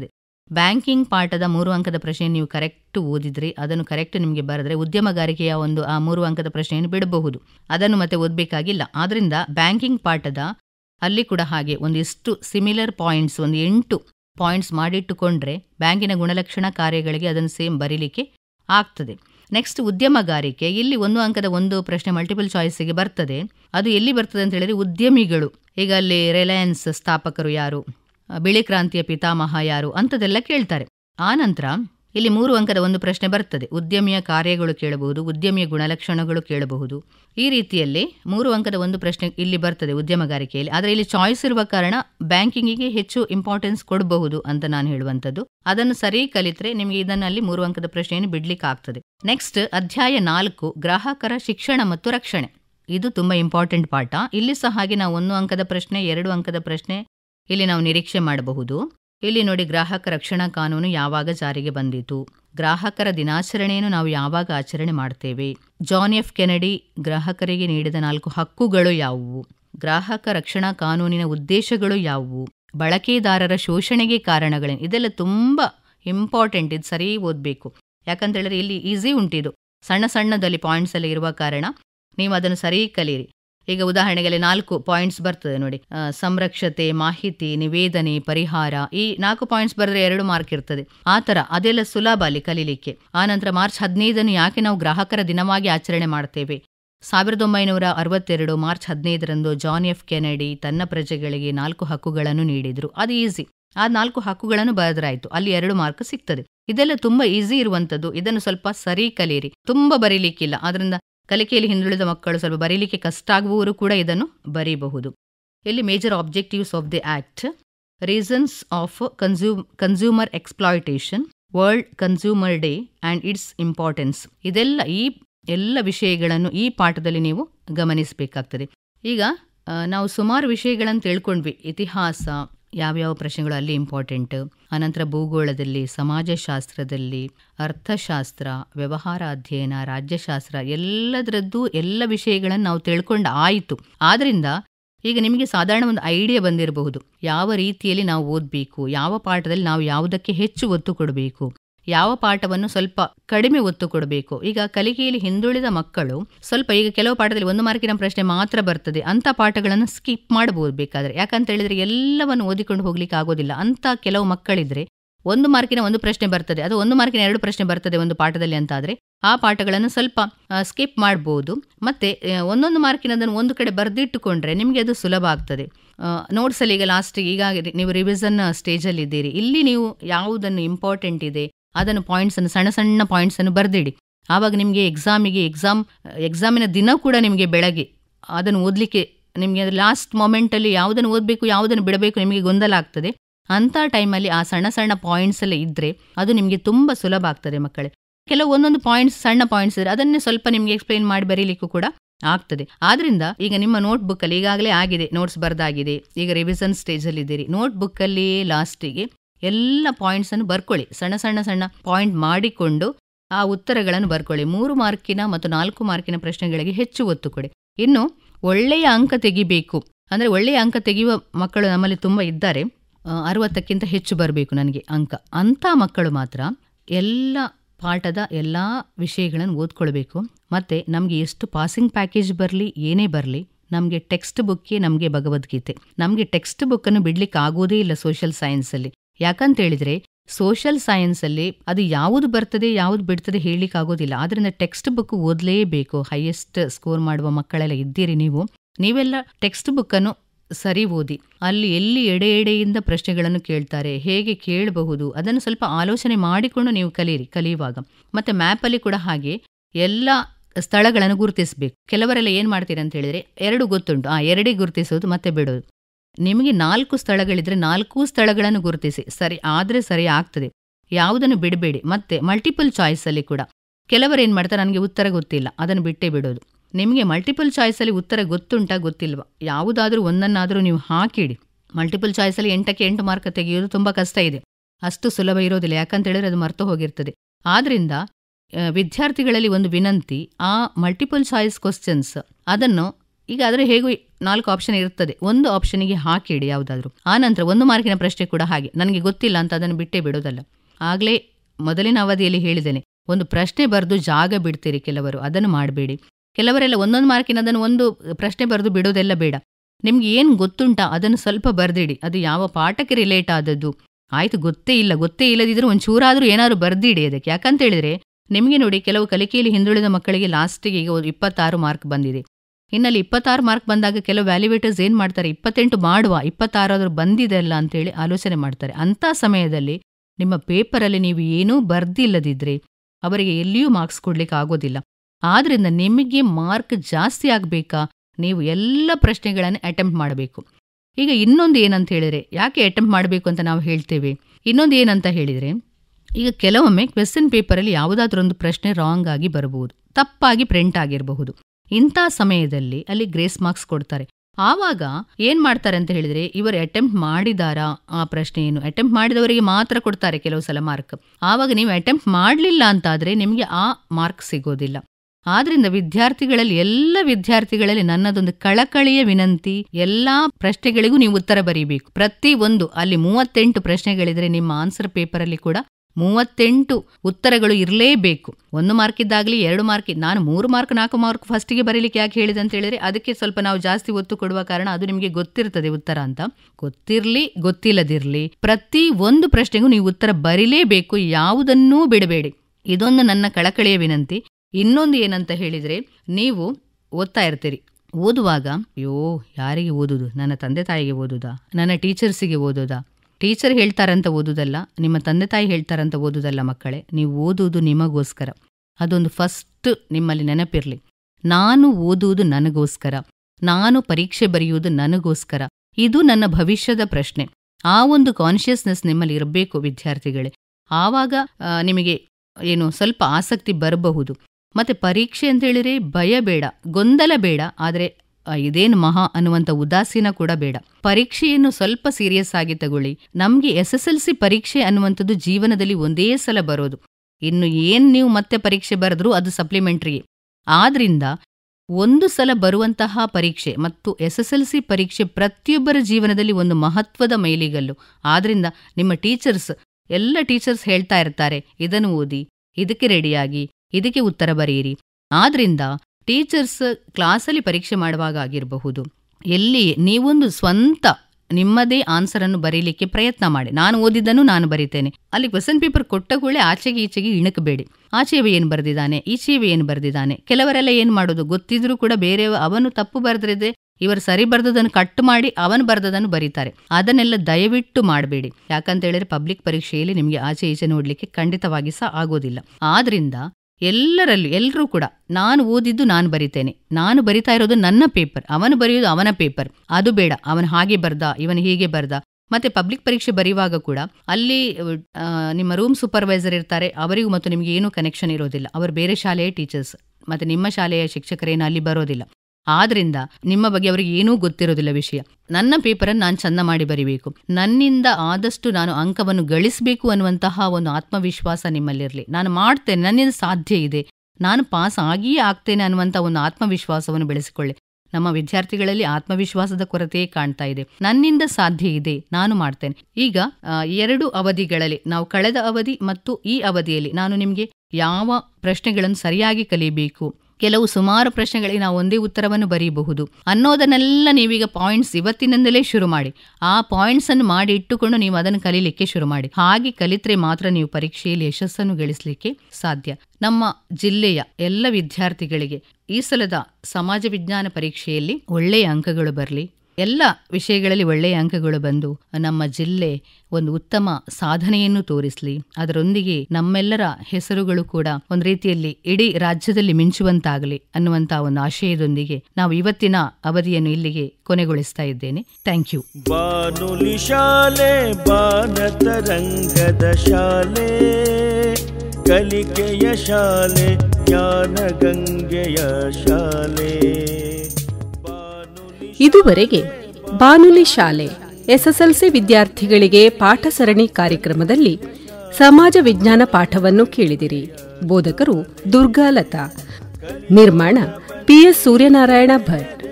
ಬ್ಯಾಂಕಿಂಗ್ ಪಾಠದ 3 ಅಂಕದ ಪ್ರಶ್ನೆ ನೀವು ಕರೆಕ್ಟ್ ಓದಿದ್ರಿ, ಅದನ್ನು ಕರೆಕ್ಟ್ ನಿಮಗೆ ಬರೆದ್ರೆ ಉದ್ಯಮಗಾರಿಕೆಯ ಒಂದು ಆ 3 ಅಂಕದ ಪ್ರಶ್ನೆಯನ್ನು ಬಿಡಬಹುದು, ಅದನ್ನು ಮತ್ತೆ ಓದಬೇಕಾಗಿಲ್ಲ. ಆದ್ರಿಂದ ಬ್ಯಾಂಕಿಂಗ್ ಪಾಠದ ಅಲ್ಲಿ ಕೂಡ ಹಾಗೆ ಒಂದಿಷ್ಟು ಸಿಮಿಲರ್ ಪಾಯಿಂಟ್ಸ್, ಒಂದು 8 ಪಾಯಿಂಟ್ಸ್ ಮಾಡಿಟ್ಟುಕೊಂಡ್ರೆ ಬ್ಯಾಂಕಿನ ಗುಣಲಕ್ಷಣ ಕಾರ್ಯಗಳಿಗೆ ಅದನ್ನು ಸೇಮ್ ಬರೀಲಿಕ್ಕೆ ಆಗ್ತದೆ. ನೆಕ್ಸ್ಟ್ ಉದ್ಯಮಗಾರಿಕೆ, ಇಲ್ಲಿ 1 ಅಂಕದ ಒಂದು ಪ್ರಶ್ನೆ ಮಲ್ಟಿಪಲ್ ಚಾಯ್ಸಿಗೆ ಬರ್ತದೆ. ಅದು ಎಲ್ಲಿ ಬರ್ತದೆ ಅಂತ ಹೇಳಿದ್ರೆ ಉದ್ಯಮಿಗಳು, ಈಗ ಅಲ್ಲಿ ರಿಲಯನ್ಸ್ ಸ್ಥಾಪಕರು ಯಾರು, ಬಿಳಿ ಕ್ರಾಂತಿಯ ಪಿತಾಮಹ ಯಾರು ಅಂಥದ್ದೆಲ್ಲ ಕೇಳ್ತಾರೆ. ಆ ನಂತರ ಇಲ್ಲಿ 3 ಅಂಕದ ಒಂದು ಪ್ರಶ್ನೆ ಬರ್ತದೆ, ಉದ್ಯಮಿಯ ಕಾರ್ಯಗಳು ಕೇಳಬಹುದು, ಉದ್ಯಮಿಯ ಗುಣಲಕ್ಷಣಗಳು ಕೇಳಬಹುದು. ಈ ರೀತಿಯಲ್ಲಿ 3 ಅಂಕದ ಒಂದು ಪ್ರಶ್ನೆ ಇಲ್ಲಿ ಬರ್ತದೆ ಉದ್ಯಮಗಾರಿಕೆಯಲ್ಲಿ. ಆದರೆ ಇಲ್ಲಿ ಚಾಯ್ಸ್ ಇರುವ ಕಾರಣ ಬ್ಯಾಂಕಿಂಗಿಗೆ ಹೆಚ್ಚು ಇಂಪಾರ್ಟೆನ್ಸ್ ಕೊಡಬಹುದು ಅಂತ ನಾನು ಹೇಳುವಂಥದ್ದು. ಅದನ್ನು ಸರಿ ಕಲಿತ್ರೆ ನಿಮಗೆ ಇದನ್ನಲ್ಲಿ 3 ಅಂಕದ ಪ್ರಶ್ನೆಯನ್ನು ಬಿಡ್ಲಿಕ್ಕೆ ಆಗ್ತದೆ. ನೆಕ್ಸ್ಟ್ ಅಧ್ಯಾಯ 4 ಗ್ರಾಹಕರ ಶಿಕ್ಷಣ ಮತ್ತು ರಕ್ಷಣೆ. ಇದು ತುಂಬಾ ಇಂಪಾರ್ಟೆಂಟ್ ಪಾಠ. ಇಲ್ಲಿ ಸಹ ಹಾಗೆ ನಾವು 1 ಅಂಕದ ಪ್ರಶ್ನೆ, 2 ಅಂಕದ ಪ್ರಶ್ನೆ ಇಲ್ಲಿ ನಾವು ನಿರೀಕ್ಷೆ ಮಾಡಬಹುದು. ಇಲ್ಲಿ ನೋಡಿ, ಗ್ರಾಹಕ ರಕ್ಷಣಾ ಕಾನೂನು ಯಾವಾಗ ಜಾರಿಗೆ ಬಂದಿತು, ಗ್ರಾಹಕರ ದಿನಾಚರಣೆಯನ್ನು ನಾವು ಯಾವಾಗ ಆಚರಣೆ ಮಾಡ್ತೇವೆ, ಜಾನ್ ಎಫ್ ಕೆನಡಿ ಗ್ರಾಹಕರಿಗೆ ನೀಡಿದ 4 ಹಕ್ಕುಗಳು ಯಾವುವು, ಗ್ರಾಹಕ ರಕ್ಷಣಾ ಕಾನೂನಿನ ಉದ್ದೇಶಗಳು ಯಾವುವು, ಬಳಕೆದಾರರ ಶೋಷಣೆಗೆ ಕಾರಣಗಳೇನು, ಇದೆಲ್ಲ ತುಂಬಾ ಇಂಪಾರ್ಟೆಂಟ್. ಇದು ಸರಿ ಓದಬೇಕು. ಯಾಕಂತೇಳಿದ್ರೆ ಇಲ್ಲಿ ಈಸಿ ಉಂಟಿದು, ಸಣ್ಣ ಸಣ್ಣದಲ್ಲಿ ಪಾಯಿಂಟ್ಸ್ ಎಲ್ಲ ಇರುವ ಕಾರಣ ನೀವು ಅದನ್ನು ಸರಿ ಕಲೀರಿ. ಈಗ ಉದಾಹರಣೆಗೆ 4 ಪಾಯಿಂಟ್ಸ್ ಬರ್ತದೆ ನೋಡಿ, ಸಂರಕ್ಷತೆ, ಮಾಹಿತಿ, ನಿವೇದನೆ, ಪರಿಹಾರ. ಈ 4 ಪಾಯಿಂಟ್ಸ್ ಬರೆದ್ರೆ 2 ಮಾರ್ಕ್ ಇರ್ತದೆ. ಆ ಥರ ಅದೆಲ್ಲ ಸುಲಭ ಅಲ್ಲಿ ಕಲೀಲಿಕ್ಕೆ. ಆನಂತರ ಮಾರ್ಚ್ 15 ಯಾಕೆ ನಾವು ಗ್ರಾಹಕರ ದಿನವಾಗಿ ಆಚರಣೆ ಮಾಡ್ತೇವೆ, 1962 ಮಾರ್ಚ್ 15ರಂದು ಜಾನ್ ಎಫ್ ಕೆನಡಿ ತನ್ನ ಪ್ರಜೆಗಳಿಗೆ 4 ಹಕ್ಕುಗಳನ್ನು ನೀಡಿದ್ರು. ಅದು ಈಸಿ. ಆ 4 ಹಕ್ಕುಗಳನ್ನು ಬರೆದ್ರಾಯ್ತು, ಅಲ್ಲಿ 2 ಮಾರ್ಕ್ ಸಿಗ್ತದೆ. ಇದೆಲ್ಲ ತುಂಬಾ ಈಸಿ ಇರುವಂಥದ್ದು. ಇದನ್ನು ಸ್ವಲ್ಪ ಸರಿ ಕಲೀರಿ, ತುಂಬಾ ಬರೀಲಿಕ್ಕಿಲ್ಲ. ಆದ್ರಿಂದ ಕಲಿಕೆಯಲ್ಲಿ ಹಿಂದುಳಿದ ಮಕ್ಕಳು ಸ್ವಲ್ಪ ಬರೀಲಿಕ್ಕೆ ಕಷ್ಟ ಆಗುವವರು ಕೂಡ ಇದನ್ನು ಬರೀಬಹುದು. ಇಲ್ಲಿ major objectives of the act, reasons of consumer exploitation, world consumer day and its importance. ಇದೆಲ್ಲ ಈ ಎಲ್ಲ ವಿಷಯಗಳನ್ನು ಈ ಪಾಠದಲ್ಲಿ ನೀವು ಗಮನಿಸಬೇಕಾಗ್ತದೆ. ಈಗ ನಾವು ಸುಮಾರು ವಿಷಯಗಳನ್ನು ತಿಳ್ಕೊಂಡ್ವಿ. ಇತಿಹಾಸ, ಯಾವ್ಯಾವ ಪ್ರಶ್ನೆಗಳು ಅಲ್ಲಿ ಇಂಪಾರ್ಟೆಂಟ್, ಅನಂತರ ಭೂಗೋಳದಲ್ಲಿ, ಸಮಾಜಶಾಸ್ತ್ರದಲ್ಲಿ, ಅರ್ಥಶಾಸ್ತ್ರ, ವ್ಯವಹಾರ ಅಧ್ಯಯನ, ರಾಜ್ಯಶಾಸ್ತ್ರ, ಎಲ್ಲದರದ್ದು ಎಲ್ಲ ವಿಷಯಗಳನ್ನು ನಾವು ತಿಳ್ಕೊಂಡು ಆಯಿತು. ಆದ್ರಿಂದ ಈಗ ನಿಮಗೆ ಸಾಧಾರಣ ಒಂದು ಐಡಿಯಾ ಬಂದಿರಬಹುದು, ಯಾವ ರೀತಿಯಲ್ಲಿ ನಾವು ಓದಬೇಕು, ಯಾವ ಪಾಠದಲ್ಲಿ ನಾವು ಯಾವುದಕ್ಕೆ ಹೆಚ್ಚು ಒತ್ತು ಕೊಡಬೇಕು, ಯಾವ ಪಾಠವನ್ನು ಸ್ವಲ್ಪ ಕಡಿಮೆ ಒತ್ತು ಕೊಡಬೇಕು. ಈಗ ಕಲಿಕೆಯಲ್ಲಿ ಹಿಂದುಳಿದ ಮಕ್ಕಳು ಸ್ವಲ್ಪ, ಈಗ ಕೆಲವು ಪಾಠದಲ್ಲಿ 1 ಮಾರ್ಕಿನ ಪ್ರಶ್ನೆ ಮಾತ್ರ ಬರ್ತದೆ, ಅಂಥ ಪಾಠಗಳನ್ನು ಸ್ಕಿಪ್ ಮಾಡಬಹುದು ಬೇಕಾದರೆ. ಯಾಕಂತ ಹೇಳಿದ್ರೆ ಎಲ್ಲವನ್ನು ಓದಿಕೊಂಡು ಹೋಗ್ಲಿಕ್ಕೆ ಆಗೋದಿಲ್ಲ. ಅಂತ ಕೆಲವು ಮಕ್ಕಳಿದ್ರೆ 1 ಮಾರ್ಕಿನ 1 ಪ್ರಶ್ನೆ ಬರ್ತದೆ, ಅದು 1 ಮಾರ್ಕಿನ 2 ಪ್ರಶ್ನೆ ಬರ್ತದೆ ಒಂದು ಪಾಠದಲ್ಲಿ ಅಂತಾದರೆ ಆ ಪಾಠಗಳನ್ನು ಸ್ವಲ್ಪ ಸ್ಕಿಪ್ ಮಾಡ್ಬೋದು. ಮತ್ತೆ 1 ಮಾರ್ಕಿನದನ್ನು ಒಂದು ಕಡೆ ಬರೆದಿಟ್ಟುಕೊಂಡ್ರೆ ನಿಮಗೆ ಅದು ಸುಲಭ ಆಗ್ತದೆ. ನೋಟ್ಸಲ್ಲಿ ಈಗ ಲಾಸ್ಟಿಗೆ, ಈಗ ನೀವು ರಿವಿಷನ್ ಸ್ಟೇಜಲ್ಲಿ ಇದ್ದೀರಿ, ಇಲ್ಲಿ ನೀವು ಯಾವುದನ್ನು ಇಂಪಾರ್ಟೆಂಟ್ ಇದೆ ಅದನ್ನು ಪಾಯಿಂಟ್ಸನ್ನು, ಸಣ್ಣ ಸಣ್ಣ ಪಾಯಿಂಟ್ಸನ್ನು ಬರೆದಿಡಿ. ಆವಾಗ ನಿಮಗೆ ಎಕ್ಸಾಮಿನ ದಿನ ಕೂಡ ನಿಮಗೆ ಬೆಳಗ್ಗೆ ಅದನ್ನು ಓದಲಿಕ್ಕೆ, ನಿಮಗೆ ಅದು ಲಾಸ್ಟ್ ಮೊಮೆಂಟಲ್ಲಿ ಯಾವುದನ್ನು ಓದಬೇಕು ಯಾವುದನ್ನು ಬಿಡಬೇಕು ನಿಮಗೆ ಗೊಂದಲ ಆಗ್ತದೆ. ಅಂಥ ಟೈಮಲ್ಲಿ ಆ ಸಣ್ಣ ಸಣ್ಣ ಪಾಯಿಂಟ್ಸ್ ಎಲ್ಲ ಇದ್ದರೆ ಅದು ನಿಮಗೆ ತುಂಬ ಸುಲಭ ಆಗ್ತದೆ ಮಕ್ಕಳೇ. ಕೆಲವು ಒಂದೊಂದು ಪಾಯಿಂಟ್ಸ್, ಸಣ್ಣ ಪಾಯಿಂಟ್ಸ್ ಇದ್ದರೆ ಅದನ್ನೇ ಸ್ವಲ್ಪ ನಿಮಗೆ ಎಕ್ಸ್ಪ್ಲೈನ್ ಮಾಡಿ ಬರೀಲಿಕ್ಕೂ ಕೂಡ ಆಗ್ತದೆ. ಆದ್ರಿಂದ ಈಗ ನಿಮ್ಮ ನೋಟ್ಬುಕ್ಕಲ್ಲಿ ಈಗಾಗಲೇ ಆಗಿದೆ, ನೋಟ್ಸ್ ಬರೆದಾಗಿದೆ, ಈಗ ರಿವಿಷನ್ ಸ್ಟೇಜಲ್ಲಿ ಇದ್ದೀರಿ, ನೋಟ್ಬುಕ್ಕಲ್ಲಿ ಲಾಸ್ಟಿಗೆ ಎಲ್ಲ ಪಾಯಿಂಟ್ಸನ್ನು ಬರ್ಕೊಳ್ಳಿ, ಸಣ್ಣ ಸಣ್ಣ ಸಣ್ಣ ಪಾಯಿಂಟ್ ಮಾಡಿಕೊಂಡು ಆ ಉತ್ತರಗಳನ್ನು ಬರ್ಕೊಳ್ಳಿ. 3 ಮಾರ್ಕಿನ ಮತ್ತು 4 ಮಾರ್ಕಿನ ಪ್ರಶ್ನೆಗಳಿಗೆ ಹೆಚ್ಚು ಒತ್ತು ಕೊಡಿ. ಇನ್ನು ಒಳ್ಳೆಯ ಅಂಕ ತೆಗಿಬೇಕು ಅಂದರೆ, ಒಳ್ಳೆಯ ಅಂಕ ತೆಗೆಯುವ ಮಕ್ಕಳು ನಮ್ಮಲ್ಲಿ ತುಂಬ ಇದ್ದಾರೆ. 60ಕ್ಕಿಂತ ಹೆಚ್ಚು ಬರಬೇಕು ನನಗೆ ಅಂಕ. ಅಂಥ ಮಕ್ಕಳು ಮಾತ್ರ ಎಲ್ಲ ಪಾಠದ ಎಲ್ಲ ವಿಷಯಗಳನ್ನು ಓದ್ಕೊಳ್ಬೇಕು. ಮತ್ತು ನಮಗೆ ಎಷ್ಟು ಪಾಸಿಂಗ್ ಪ್ಯಾಕೇಜ್ ಬರಲಿ, ಏನೇ ಬರಲಿ, ನಮಗೆ ಟೆಕ್ಸ್ಟ್ ಬುಕ್ಕೇ ನಮಗೆ ಭಗವದ್ಗೀತೆ. ನಮಗೆ ಟೆಕ್ಸ್ಟ್ ಬುಕ್ಕನ್ನು ಬಿಡ್ಲಿಕ್ಕೆ ಆಗೋದೇ ಇಲ್ಲ ಸೋಷಿಯಲ್ ಸೈನ್ಸಲ್ಲಿ. ಯಾಕಂತೇಳಿದರೆ ಸೋಷಿಯಲ್ ಸೈನ್ಸಲ್ಲಿ ಅದು ಯಾವುದು ಬರ್ತದೆ ಯಾವುದು ಬಿಡ್ತದೆ ಹೇಳಲಿಕ್ಕೆ ಆಗೋದಿಲ್ಲ. ಆದ್ದರಿಂದ ಟೆಕ್ಸ್ಟ್ ಬುಕ್ ಓದಲೇಬೇಕು. ಹೈಯೆಸ್ಟ್ ಸ್ಕೋರ್ ಮಾಡುವ ಮಕ್ಕಳೆಲ್ಲ ಇದ್ದೀರಿ ನೀವೆಲ್ಲ ಟೆಕ್ಸ್ಟ್ ಬುಕ್ಕನ್ನು ಸರಿ ಓದಿ. ಅಲ್ಲಿ ಎಲ್ಲಿ ಎಡೆಯಿಂದ ಪ್ರಶ್ನೆಗಳನ್ನು ಕೇಳ್ತಾರೆ, ಹೇಗೆ ಕೇಳಬಹುದು, ಅದನ್ನು ಸ್ವಲ್ಪ ಆಲೋಚನೆ ಮಾಡಿಕೊಂಡು ನೀವು ಕಲಿಯುವಾಗ. ಮತ್ತು ಮ್ಯಾಪಲ್ಲಿ ಕೂಡ ಹಾಗೆ ಎಲ್ಲ ಸ್ಥಳಗಳನ್ನು ಗುರುತಿಸಬೇಕು. ಕೆಲವರೆಲ್ಲ ಏನು ಮಾಡ್ತೀರಿ ಅಂತ ಹೇಳಿದರೆ, 2 ಗೊತ್ತುಂಟು, 2 ಗುರುತಿಸೋದು ಮತ್ತೆ ಬಿಡೋದು. ನಿಮಗೆ 4 ಸ್ಥಳಗಳಿದ್ರೆ 4 ಸ್ಥಳಗಳನ್ನು ಗುರುತಿಸಿ, ಸರಿ ಆದರೆ ಸರಿ ಆಗ್ತದೆ, ಯಾವುದನ್ನು ಬಿಡಬೇಡಿ. ಮತ್ತೆ ಮಲ್ಟಿಪಲ್ ಚಾಯ್ಸಲ್ಲಿ ಕೂಡ ಕೆಲವರೇನು ಮಾಡ್ತಾರೆ, ನನಗೆ ಉತ್ತರ ಗೊತ್ತಿಲ್ಲ, ಅದನ್ನು ಬಿಟ್ಟೇ ಬಿಡೋದು. ನಿಮಗೆ ಮಲ್ಟಿಪಲ್ ಚಾಯ್ಸಲ್ಲಿ ಉತ್ತರ ಗೊತ್ತುಂಟಾ ಗೊತ್ತಿಲ್ವಾ, ಯಾವುದಾದ್ರೂ ಒಂದನ್ನಾದರೂ ನೀವು ಹಾಕಿಡಿ. ಮಲ್ಟಿಪಲ್ ಚಾಯ್ಸಲ್ಲಿ 8ಕ್ಕೆ 8 ಮಾರ್ಕ್ ತೆಗೆಯೋದು ತುಂಬ ಕಷ್ಟ ಇದೆ, ಅಷ್ಟು ಸುಲಭ ಇರೋದಿಲ್ಲ. ಯಾಕಂತೇಳಿದ್ರೆ ಅದು ಮರ್ತು ಹೋಗಿರ್ತದೆ. ಆದ್ದರಿಂದ ವಿದ್ಯಾರ್ಥಿಗಳಲ್ಲಿ ಒಂದು ವಿನಂತಿ, ಆ ಮಲ್ಟಿಪಲ್ ಚಾಯ್ಸ್ ಕ್ವಶನ್ಸ್ ಅದನ್ನು ಈಗ ಆದರೆ ಹೇಗೂ 4 ಆಪ್ಷನ್ ಇರ್ತದೆ, ಒಂದು ಆಪ್ಷನಿಗೆ ಹಾಕಿಡಿ ಯಾವುದಾದ್ರೂ. ಆನಂತರ 1 ಮಾರ್ಕಿನ ಪ್ರಶ್ನೆ ಕೂಡ ಹಾಗೆ, ನನಗೆ ಗೊತ್ತಿಲ್ಲ ಅಂತ ಅದನ್ನು ಬಿಟ್ಟೇ ಬಿಡೋದಲ್ಲ. ಆಗಲೇ ಮೊದಲಿನ ಅವಧಿಯಲ್ಲಿ ಹೇಳಿದ್ದೇನೆ, ಒಂದು ಪ್ರಶ್ನೆ ಬರೆದು ಜಾಗ ಬಿಡ್ತೀರಿ ಕೆಲವರು, ಅದನ್ನು ಮಾಡಬೇಡಿ. ಕೆಲವರೆಲ್ಲ 1 ಮಾರ್ಕಿನ ಅದನ್ನು ಒಂದು ಪ್ರಶ್ನೆ ಬರೆದು ಬಿಡೋದೆಲ್ಲ ಬೇಡ. ನಿಮ್ಗೆ ಏನು ಗೊತ್ತುಂಟಾ ಅದನ್ನು ಸ್ವಲ್ಪ ಬರೆದಿಡಿ, ಅದು ಯಾವ ಪಾಠಕ್ಕೆ ರಿಲೇಟ್ ಆದದ್ದು. ಆಯಿತು, ಗೊತ್ತೇ ಇಲ್ಲದಿದ್ದರೆ ಒಂಚೂರಾದರೂ ಏನಾದರೂ ಬರೆದಿಡಿ ಅದಕ್ಕೆ. ಯಾಕಂತ ಹೇಳಿದರೆ ನಿಮಗೆ ನೋಡಿ, ಕೆಲವು ಕಲಿಕೆಯಲ್ಲಿ ಹಿಂದುಳಿದ ಮಕ್ಕಳಿಗೆ ಲಾಸ್ಟಿಗೆ ಈಗ 26 ಮಾರ್ಕ್ ಬಂದಿದೆ. ಇನ್ನಲ್ಲಿ 26 ಮಾರ್ಕ್ ಬಂದಾಗ ಕೆಲವು ವ್ಯಾಲ್ಯುವೇಟರ್ಸ್ ಏನು ಮಾಡ್ತಾರೆ, 28 ಮಾಡುವ, 26 ಆದರೂ ಬಂದಿದೆ ಅಲ್ಲ ಅಂತೇಳಿ ಆಲೋಚನೆ ಮಾಡ್ತಾರೆ. ಅಂಥ ಸಮಯದಲ್ಲಿ ನಿಮ್ಮ ಪೇಪರಲ್ಲಿ ನೀವು ಏನೂ ಬರ್ದಿಲ್ಲದಿದ್ದರೆ ಅವರಿಗೆ ಎಲ್ಲಿಯೂ ಮಾರ್ಕ್ಸ್ ಕೊಡ್ಲಿಕ್ಕೆ ಆಗೋದಿಲ್ಲ. ಆದ್ದರಿಂದ ನಿಮಗೆ ಮಾರ್ಕ್ ಜಾಸ್ತಿ ಆಗಬೇಕಾ, ನೀವು ಎಲ್ಲ ಪ್ರಶ್ನೆಗಳನ್ನು ಅಟೆಂಪ್ಟ್ ಮಾಡಬೇಕು. ಈಗ ಇನ್ನೊಂದು ಏನಂತ ಹೇಳಿದರೆ, ಯಾಕೆ ಅಟೆಂಪ್ಟ್ ಮಾಡಬೇಕು ಅಂತ ನಾವು ಹೇಳ್ತೇವೆ, ಇನ್ನೊಂದು ಏನಂತ ಹೇಳಿದರೆ, ಈಗ ಕೆಲವೊಮ್ಮೆ ಕ್ವೆಶ್ಚನ್ ಪೇಪರಲ್ಲಿ ಯಾವುದಾದ್ರೂ ಒಂದು ಪ್ರಶ್ನೆ ರಾಂಗ್ ಆಗಿ ಬರಬಹುದು, ತಪ್ಪಾಗಿ ಪ್ರಿಂಟ್ ಆಗಿರಬಹುದು. ಇಂಥ ಸಮಯದಲ್ಲಿ ಅಲ್ಲಿ ಗ್ರೇಸ್ ಮಾರ್ಕ್ಸ್ ಕೊಡ್ತಾರೆ. ಆವಾಗ ಏನು ಮಾಡ್ತಾರೆ ಅಂತ ಹೇಳಿದರೆ, ಇವರು ಅಟೆಂಪ್ಟ್ ಮಾಡಿದಾರಾ ಆ ಪ್ರಶ್ನೆಯನ್ನು, ಅಟೆಂಪ್ಟ್ ಮಾಡಿದವರಿಗೆ ಮಾತ್ರ ಕೊಡ್ತಾರೆ ಕೆಲವು ಸಲ ಮಾರ್ಕ್. ಆವಾಗ ನೀವು ಅಟೆಂಪ್ಟ್ ಮಾಡಲಿಲ್ಲ ಅಂತಾದರೆ ನಿಮಗೆ ಆ ಮಾರ್ಕ್ ಸಿಗೋದಿಲ್ಲ. ಆದ್ರಿಂದ ಎಲ್ಲ ವಿದ್ಯಾರ್ಥಿಗಳಲ್ಲಿ ನನ್ನದೊಂದು ಕಳಕಳಿಯ ವಿನಂತಿ, ಎಲ್ಲಾ ಪ್ರಶ್ನೆಗಳಿಗೂ ನೀವು ಉತ್ತರ ಬರೀಬೇಕು. ಪ್ರತಿ ಒಂದು ಅಲ್ಲಿ 38 ಪ್ರಶ್ನೆಗಳಿದ್ರೆ ನಿಮ್ಮ ಆನ್ಸರ್ ಪೇಪರಲ್ಲಿ ಕೂಡ 38 ಉತ್ತರಗಳು ಇರಲೇಬೇಕು. 1 ಮಾರ್ಕ್ ಇದ್ದಾಗಲಿ 2 ಮಾರ್ಕ್, ನಾನು 3 ಮಾರ್ಕ್ 4 ಮಾರ್ಕ್ ಫಸ್ಟಿಗೆ ಬರೀಲಿಕ್ಕೆ ಯಾಕೆ ಹೇಳಿದೆ ಅಂತ ಹೇಳಿದ್ರೆ, ಅದಕ್ಕೆ ಸ್ವಲ್ಪ ನಾವು ಜಾಸ್ತಿ ಒತ್ತು ಕೊಡುವ ಕಾರಣ ಅದು ನಿಮಗೆ ಗೊತ್ತಿರ್ತದೆ ಉತ್ತರ ಅಂತ. ಗೊತ್ತಿರಲಿ ಗೊತ್ತಿಲ್ಲದಿರಲಿ ಪ್ರತಿ ಒಂದು ಪ್ರಶ್ನೆಗೂ ನೀವು ಉತ್ತರ ಬರೀಲೇಬೇಕು, ಯಾವುದನ್ನೂ ಬಿಡಬೇಡಿ. ಇದೊಂದು ನನ್ನ ಕಳಕಳಿಯ ವಿನಂತಿ. ಇನ್ನೊಂದು ಏನಂತ ಹೇಳಿದರೆ, ನೀವು ಓದ್ತಾ ಇರ್ತೀರಿ, ಓದುವಾಗ ಅಯ್ಯೋ ಯಾರಿಗೆ ಓದುದು, ನನ್ನ ತಂದೆ ತಾಯಿಗೆ ಓದುದಾ, ನನ್ನ ಟೀಚರ್ಸಿಗೆ ಓದೋದಾ, ಟೀಚರ್ ಹೇಳ್ತಾರಂತ ಓದುದಲ್ಲ, ನಿಮ್ಮ ತಂದೆ ತಾಯಿ ಹೇಳ್ತಾರಂತ ಓದುದಲ್ಲ ಮಕ್ಕಳೇ, ನೀವು ಓದುವುದು ನಿಮಗೋಸ್ಕರ. ಅದೊಂದು ಫಸ್ಟ್ ನಿಮ್ಮಲ್ಲಿ ನೆನಪಿರಲಿ. ನಾನು ಓದುವುದು ನನಗೋಸ್ಕರ, ನಾನು ಪರೀಕ್ಷೆ ಬರೆಯುವುದು ನನಗೋಸ್ಕರ, ಇದು ನನ್ನ ಭವಿಷ್ಯದ ಪ್ರಶ್ನೆ. ಆ ಒಂದು ಕಾನ್ಷಿಯಸ್ನೆಸ್ ನಿಮ್ಮಲ್ಲಿ ಇರಬೇಕು ವಿದ್ಯಾರ್ಥಿಗಳೇ. ಆವಾಗ ನಿಮಗೆ ಏನು ಸ್ವಲ್ಪ ಆಸಕ್ತಿ ಬರಬಹುದು. ಮತ್ತೆ ಪರೀಕ್ಷೆ ಅಂತೇಳಿದರೆ ಭಯ ಬೇಡ, ಗೊಂದಲ ಬೇಡ, ಆದರೆ ಇದೇನು ಮಹಾ ಅನ್ನುವಂಥ ಉದಾಸೀನ ಕೂಡ ಬೇಡ. ಪರೀಕ್ಷೆಯನ್ನು ಸ್ವಲ್ಪ ಸೀರಿಯಸ್ ಆಗಿ ತಗೊಳ್ಳಿ. ನಮಗೆ SSLC ಪರೀಕ್ಷೆ ಅನ್ನುವಂಥದ್ದು ಜೀವನದಲ್ಲಿ ಒಂದೇ ಸಲ ಬರೋದು. ಇನ್ನು ಏನು ನೀವು ಮತ್ತೆ ಪರೀಕ್ಷೆ ಬರೆದ್ರೂ ಅದು ಸಪ್ಲಿಮೆಂಟ್ರಿ. ಆದ್ರಿಂದ ಒಂದು ಸಲ ಬರುವಂತಹ ಪರೀಕ್ಷೆ ಮತ್ತು SSLC ಪರೀಕ್ಷೆ ಪ್ರತಿಯೊಬ್ಬರ ಜೀವನದಲ್ಲಿ ಒಂದು ಮಹತ್ವದ ಮೈಲಿಗಲ್ಲು. ಆದ್ರಿಂದ ನಿಮ್ಮ ಎಲ್ಲ ಟೀಚರ್ಸ್ ಹೇಳ್ತಾ ಇರ್ತಾರೆ, ಇದನ್ನು ಓದಿ, ಇದಕ್ಕೆ ರೆಡಿಯಾಗಿ, ಇದಕ್ಕೆ ಉತ್ತರ ಬರೆಯಿರಿ. ಆದ್ರಿಂದ ಟೀಚರ್ಸ್ ಕ್ಲಾಸಲ್ಲಿ ಪರೀಕ್ಷೆ ಮಾಡುವಾಗ ಆಗಿರಬಹುದು, ಎಲ್ಲಿ ನೀವೊಂದು ಸ್ವಂತ ನಿಮ್ಮದೇ ಆನ್ಸರನ್ನು ಬರೀಲಿಕ್ಕೆ ಪ್ರಯತ್ನ ಮಾಡಿ. ನಾನು ಓದಿದ್ದನ್ನು ನಾನು ಬರೀತೇನೆ, ಅಲ್ಲಿ ಕ್ವೆಶ್ಚನ್ ಪೇಪರ್ ಕೊಟ್ಟ ಕೂಡಲೇ ಆಚೆಗೆ ಈಚೆಗೆ ಇಣಕಬೇಡಿ. ಆಚೆಯವ ಏನು ಬರೆದಿದ್ದಾನೆ, ಈಚೆಯವ ಏನು ಬರೆದಿದ್ದಾನೆ. ಕೆಲವರೆಲ್ಲ ಏನು ಮಾಡೋದು, ಗೊತ್ತಿದ್ರೂ ಕೂಡ ಬೇರೆ ಅವನು ತಪ್ಪು ಬರೆದ್ರಿದ್ರೆ ಇವರು ಸರಿ ಬರ್ದದನ್ನು ಕಟ್ ಮಾಡಿ ಅವನು ಬರ್ದದನ್ನು ಬರೀತಾರೆ. ಅದನ್ನೆಲ್ಲ ದಯವಿಟ್ಟು ಮಾಡಬೇಡಿ. ಯಾಕಂತ ಹೇಳಿದ್ರೆ ಪಬ್ಲಿಕ್ ಪರೀಕ್ಷೆಯಲ್ಲಿ ನಿಮಗೆ ಆಚೆ ಈಚೆ ನೋಡಲಿಕ್ಕೆ ಖಂಡಿತವಾಗಿ ಸಹ ಆಗೋದಿಲ್ಲ. ಆದ್ರಿಂದ ಎಲ್ಲರೂ ಕೂಡ ನಾನು ಓದಿದ್ದು ನಾನು ಬರಿತೇನೆ, ನಾನು ಬರಿತಾ ಇರೋದು ನನ್ನ ಪೇಪರ್, ಅವನು ಬರೆಯೋದು ಅವನ ಪೇಪರ್, ಅದು ಬೇಡ. ಅವನು ಹಾಗೆ ಬರ್ದ, ಇವನು ಹೀಗೆ ಬರ್ದ. ಮತ್ತೆ ಪಬ್ಲಿಕ್ ಪರೀಕ್ಷೆ ಬರೆಯುವಾಗ ಕೂಡ ಅಲ್ಲಿ ನಿಮ್ಮ ರೂಮ್ ಸೂಪರ್ವೈಸರ್ ಇರ್ತಾರೆ, ಅವರಿಗೂ ಮತ್ತು ನಿಮಗೆ ಏನೂ ಕನೆಕ್ಷನ್ ಇರೋದಿಲ್ಲ. ಅವರು ಬೇರೆ ಶಾಲೆಯ ಟೀಚರ್ಸ್, ಮತ್ತೆ ನಿಮ್ಮ ಶಾಲೆಯ ಶಿಕ್ಷಕರೇನು ಅಲ್ಲಿ ಬರೋದಿಲ್ಲ. ಆದ್ರಿಂದ ನಿಮ್ಮ ಬಗ್ಗೆ ಅವರಿಗೆ ಏನೂ ಗೊತ್ತಿರೋದಿಲ್ಲ ವಿಷಯ. ನನ್ನ ಪೇಪರನ್ನು ನಾನು ಚಂದ ಮಾಡಿ ಬರಿಬೇಕು, ನನ್ನಿಂದ ಆದಷ್ಟು ನಾನು ಅಂಕವನ್ನು ಗಳಿಸಬೇಕು ಅನ್ನುವಂತಹ ಒಂದು ಆತ್ಮವಿಶ್ವಾಸ ನಿಮ್ಮಲ್ಲಿರಲಿ. ನಾನು ಮಾಡ್ತೇನೆ, ನನ್ನಿಂದ ಸಾಧ್ಯ ಇದೆ, ನಾನು ಪಾಸ್ ಆಗಿಯೇ ಆಗ್ತೇನೆ ಅನ್ನುವಂಥ ಒಂದು ಆತ್ಮವಿಶ್ವಾಸವನ್ನು ಬೆಳೆಸಿಕೊಳ್ಳಿ. ನಮ್ಮ ವಿದ್ಯಾರ್ಥಿಗಳಲ್ಲಿ ಆತ್ಮವಿಶ್ವಾಸದ ಕೊರತೆ ಕಾಣ್ತಾ ಇದೆ. ನನ್ನಿಂದ ಸಾಧ್ಯ ಇದೆ, ನಾನು ಮಾಡ್ತೇನೆ. ಈಗ 2 ಅವಧಿಗಳಲ್ಲಿ, ನಾವು ಕಳೆದ ಅವಧಿ ಮತ್ತು ಈ ಅವಧಿಯಲ್ಲಿ ನಾನು ನಿಮಗೆ ಯಾವ ಪ್ರಶ್ನೆಗಳನ್ನು ಸರಿಯಾಗಿ ಕಲಿಯಬೇಕು, ಕೆಲವು ಸುಮಾರು ಪ್ರಶ್ನೆಗಳಿಗೆ ನಾವು ಒಂದೇ ಉತ್ತರವನ್ನು ಬರೀಬಹುದು ಅನ್ನೋದನ್ನೆಲ್ಲ ನೀವೀಗ ಪಾಯಿಂಟ್ಸ್ ಇವತ್ತಿನಿಂದಲೇ ಶುರು ಮಾಡಿ. ಆ ಪಾಯಿಂಟ್ಸ್ ಅನ್ನು ಮಾಡಿ ಇಟ್ಟುಕೊಂಡು ನೀವು ಅದನ್ನು ಕಲೀಲಿಕ್ಕೆ ಶುರು ಮಾಡಿ. ಹಾಗೆ ಕಲಿತ್ರೆ ಮಾತ್ರ ನೀವು ಪರೀಕ್ಷೆಯಲ್ಲಿ ಯಶಸ್ಸನ್ನು ಗಳಿಸಲಿಕ್ಕೆ ಸಾಧ್ಯ. ನಮ್ಮ ಜಿಲ್ಲೆಯ ಎಲ್ಲ ವಿದ್ಯಾರ್ಥಿಗಳಿಗೆ ಈ ಸಲದ ಸಮಾಜ ವಿಜ್ಞಾನ ಪರೀಕ್ಷೆಯಲ್ಲಿ ಒಳ್ಳೆಯ ಅಂಕಗಳು ಬರಲಿ, ಎಲ್ಲ ವಿಷಯಗಳಲ್ಲಿ ಒಳ್ಳೆಯ ಅಂಕಗಳು ಬಂದು ನಮ್ಮ ಜಿಲ್ಲೆ ಒಂದು ಉತ್ತಮ ಸಾಧನೆಯನ್ನು ತೋರಿಸಲಿ. ಅದರೊಂದಿಗೆ ನಮ್ಮೆಲ್ಲರ ಹೆಸರುಗಳು ಕೂಡ ಒಂದು ರೀತಿಯಲ್ಲಿ ಇಡೀ ರಾಜ್ಯದಲ್ಲಿ ಮಿಂಚುವಂತಾಗಲಿ ಅನ್ನುವಂಥ ಒಂದು ಆಶಯದೊಂದಿಗೆ ನಾವು ಇವತ್ತಿನ ಅವಧಿಯನ್ನು ಇಲ್ಲಿಗೆ ಕೊನೆಗೊಳಿಸ್ತಾ ಇದ್ದೇನೆ. Thank you. ಬಾನುಲಿ ಶಾಲೆ ಬಾನತರಂಗದ ಶಾಲೆ, ಕಲಿಕೆಯ ಶಾಲೆ, ಜ್ಞಾನ ಗಂಗೆಯ ಶಾಲೆ. ಇದುವರೆಗೆ ಬಾನುಲಿ ಶಾಲೆ SSLC ವಿದ್ಯಾರ್ಥಿಗಳಿಗೆ ಪಾಠ ಸರಣಿ ಕಾರ್ಯಕ್ರಮದಲ್ಲಿ ಸಮಾಜ ವಿಜ್ಞಾನ ಪಾಠವನ್ನು ಕೇಳಿದಿರಿ. ಬೋಧಕರು ದುರ್ಗಾಲತಾ, ನಿರ್ಮಾಣ PS ಸೂರ್ಯನಾರಾಯಣ ಭಟ್.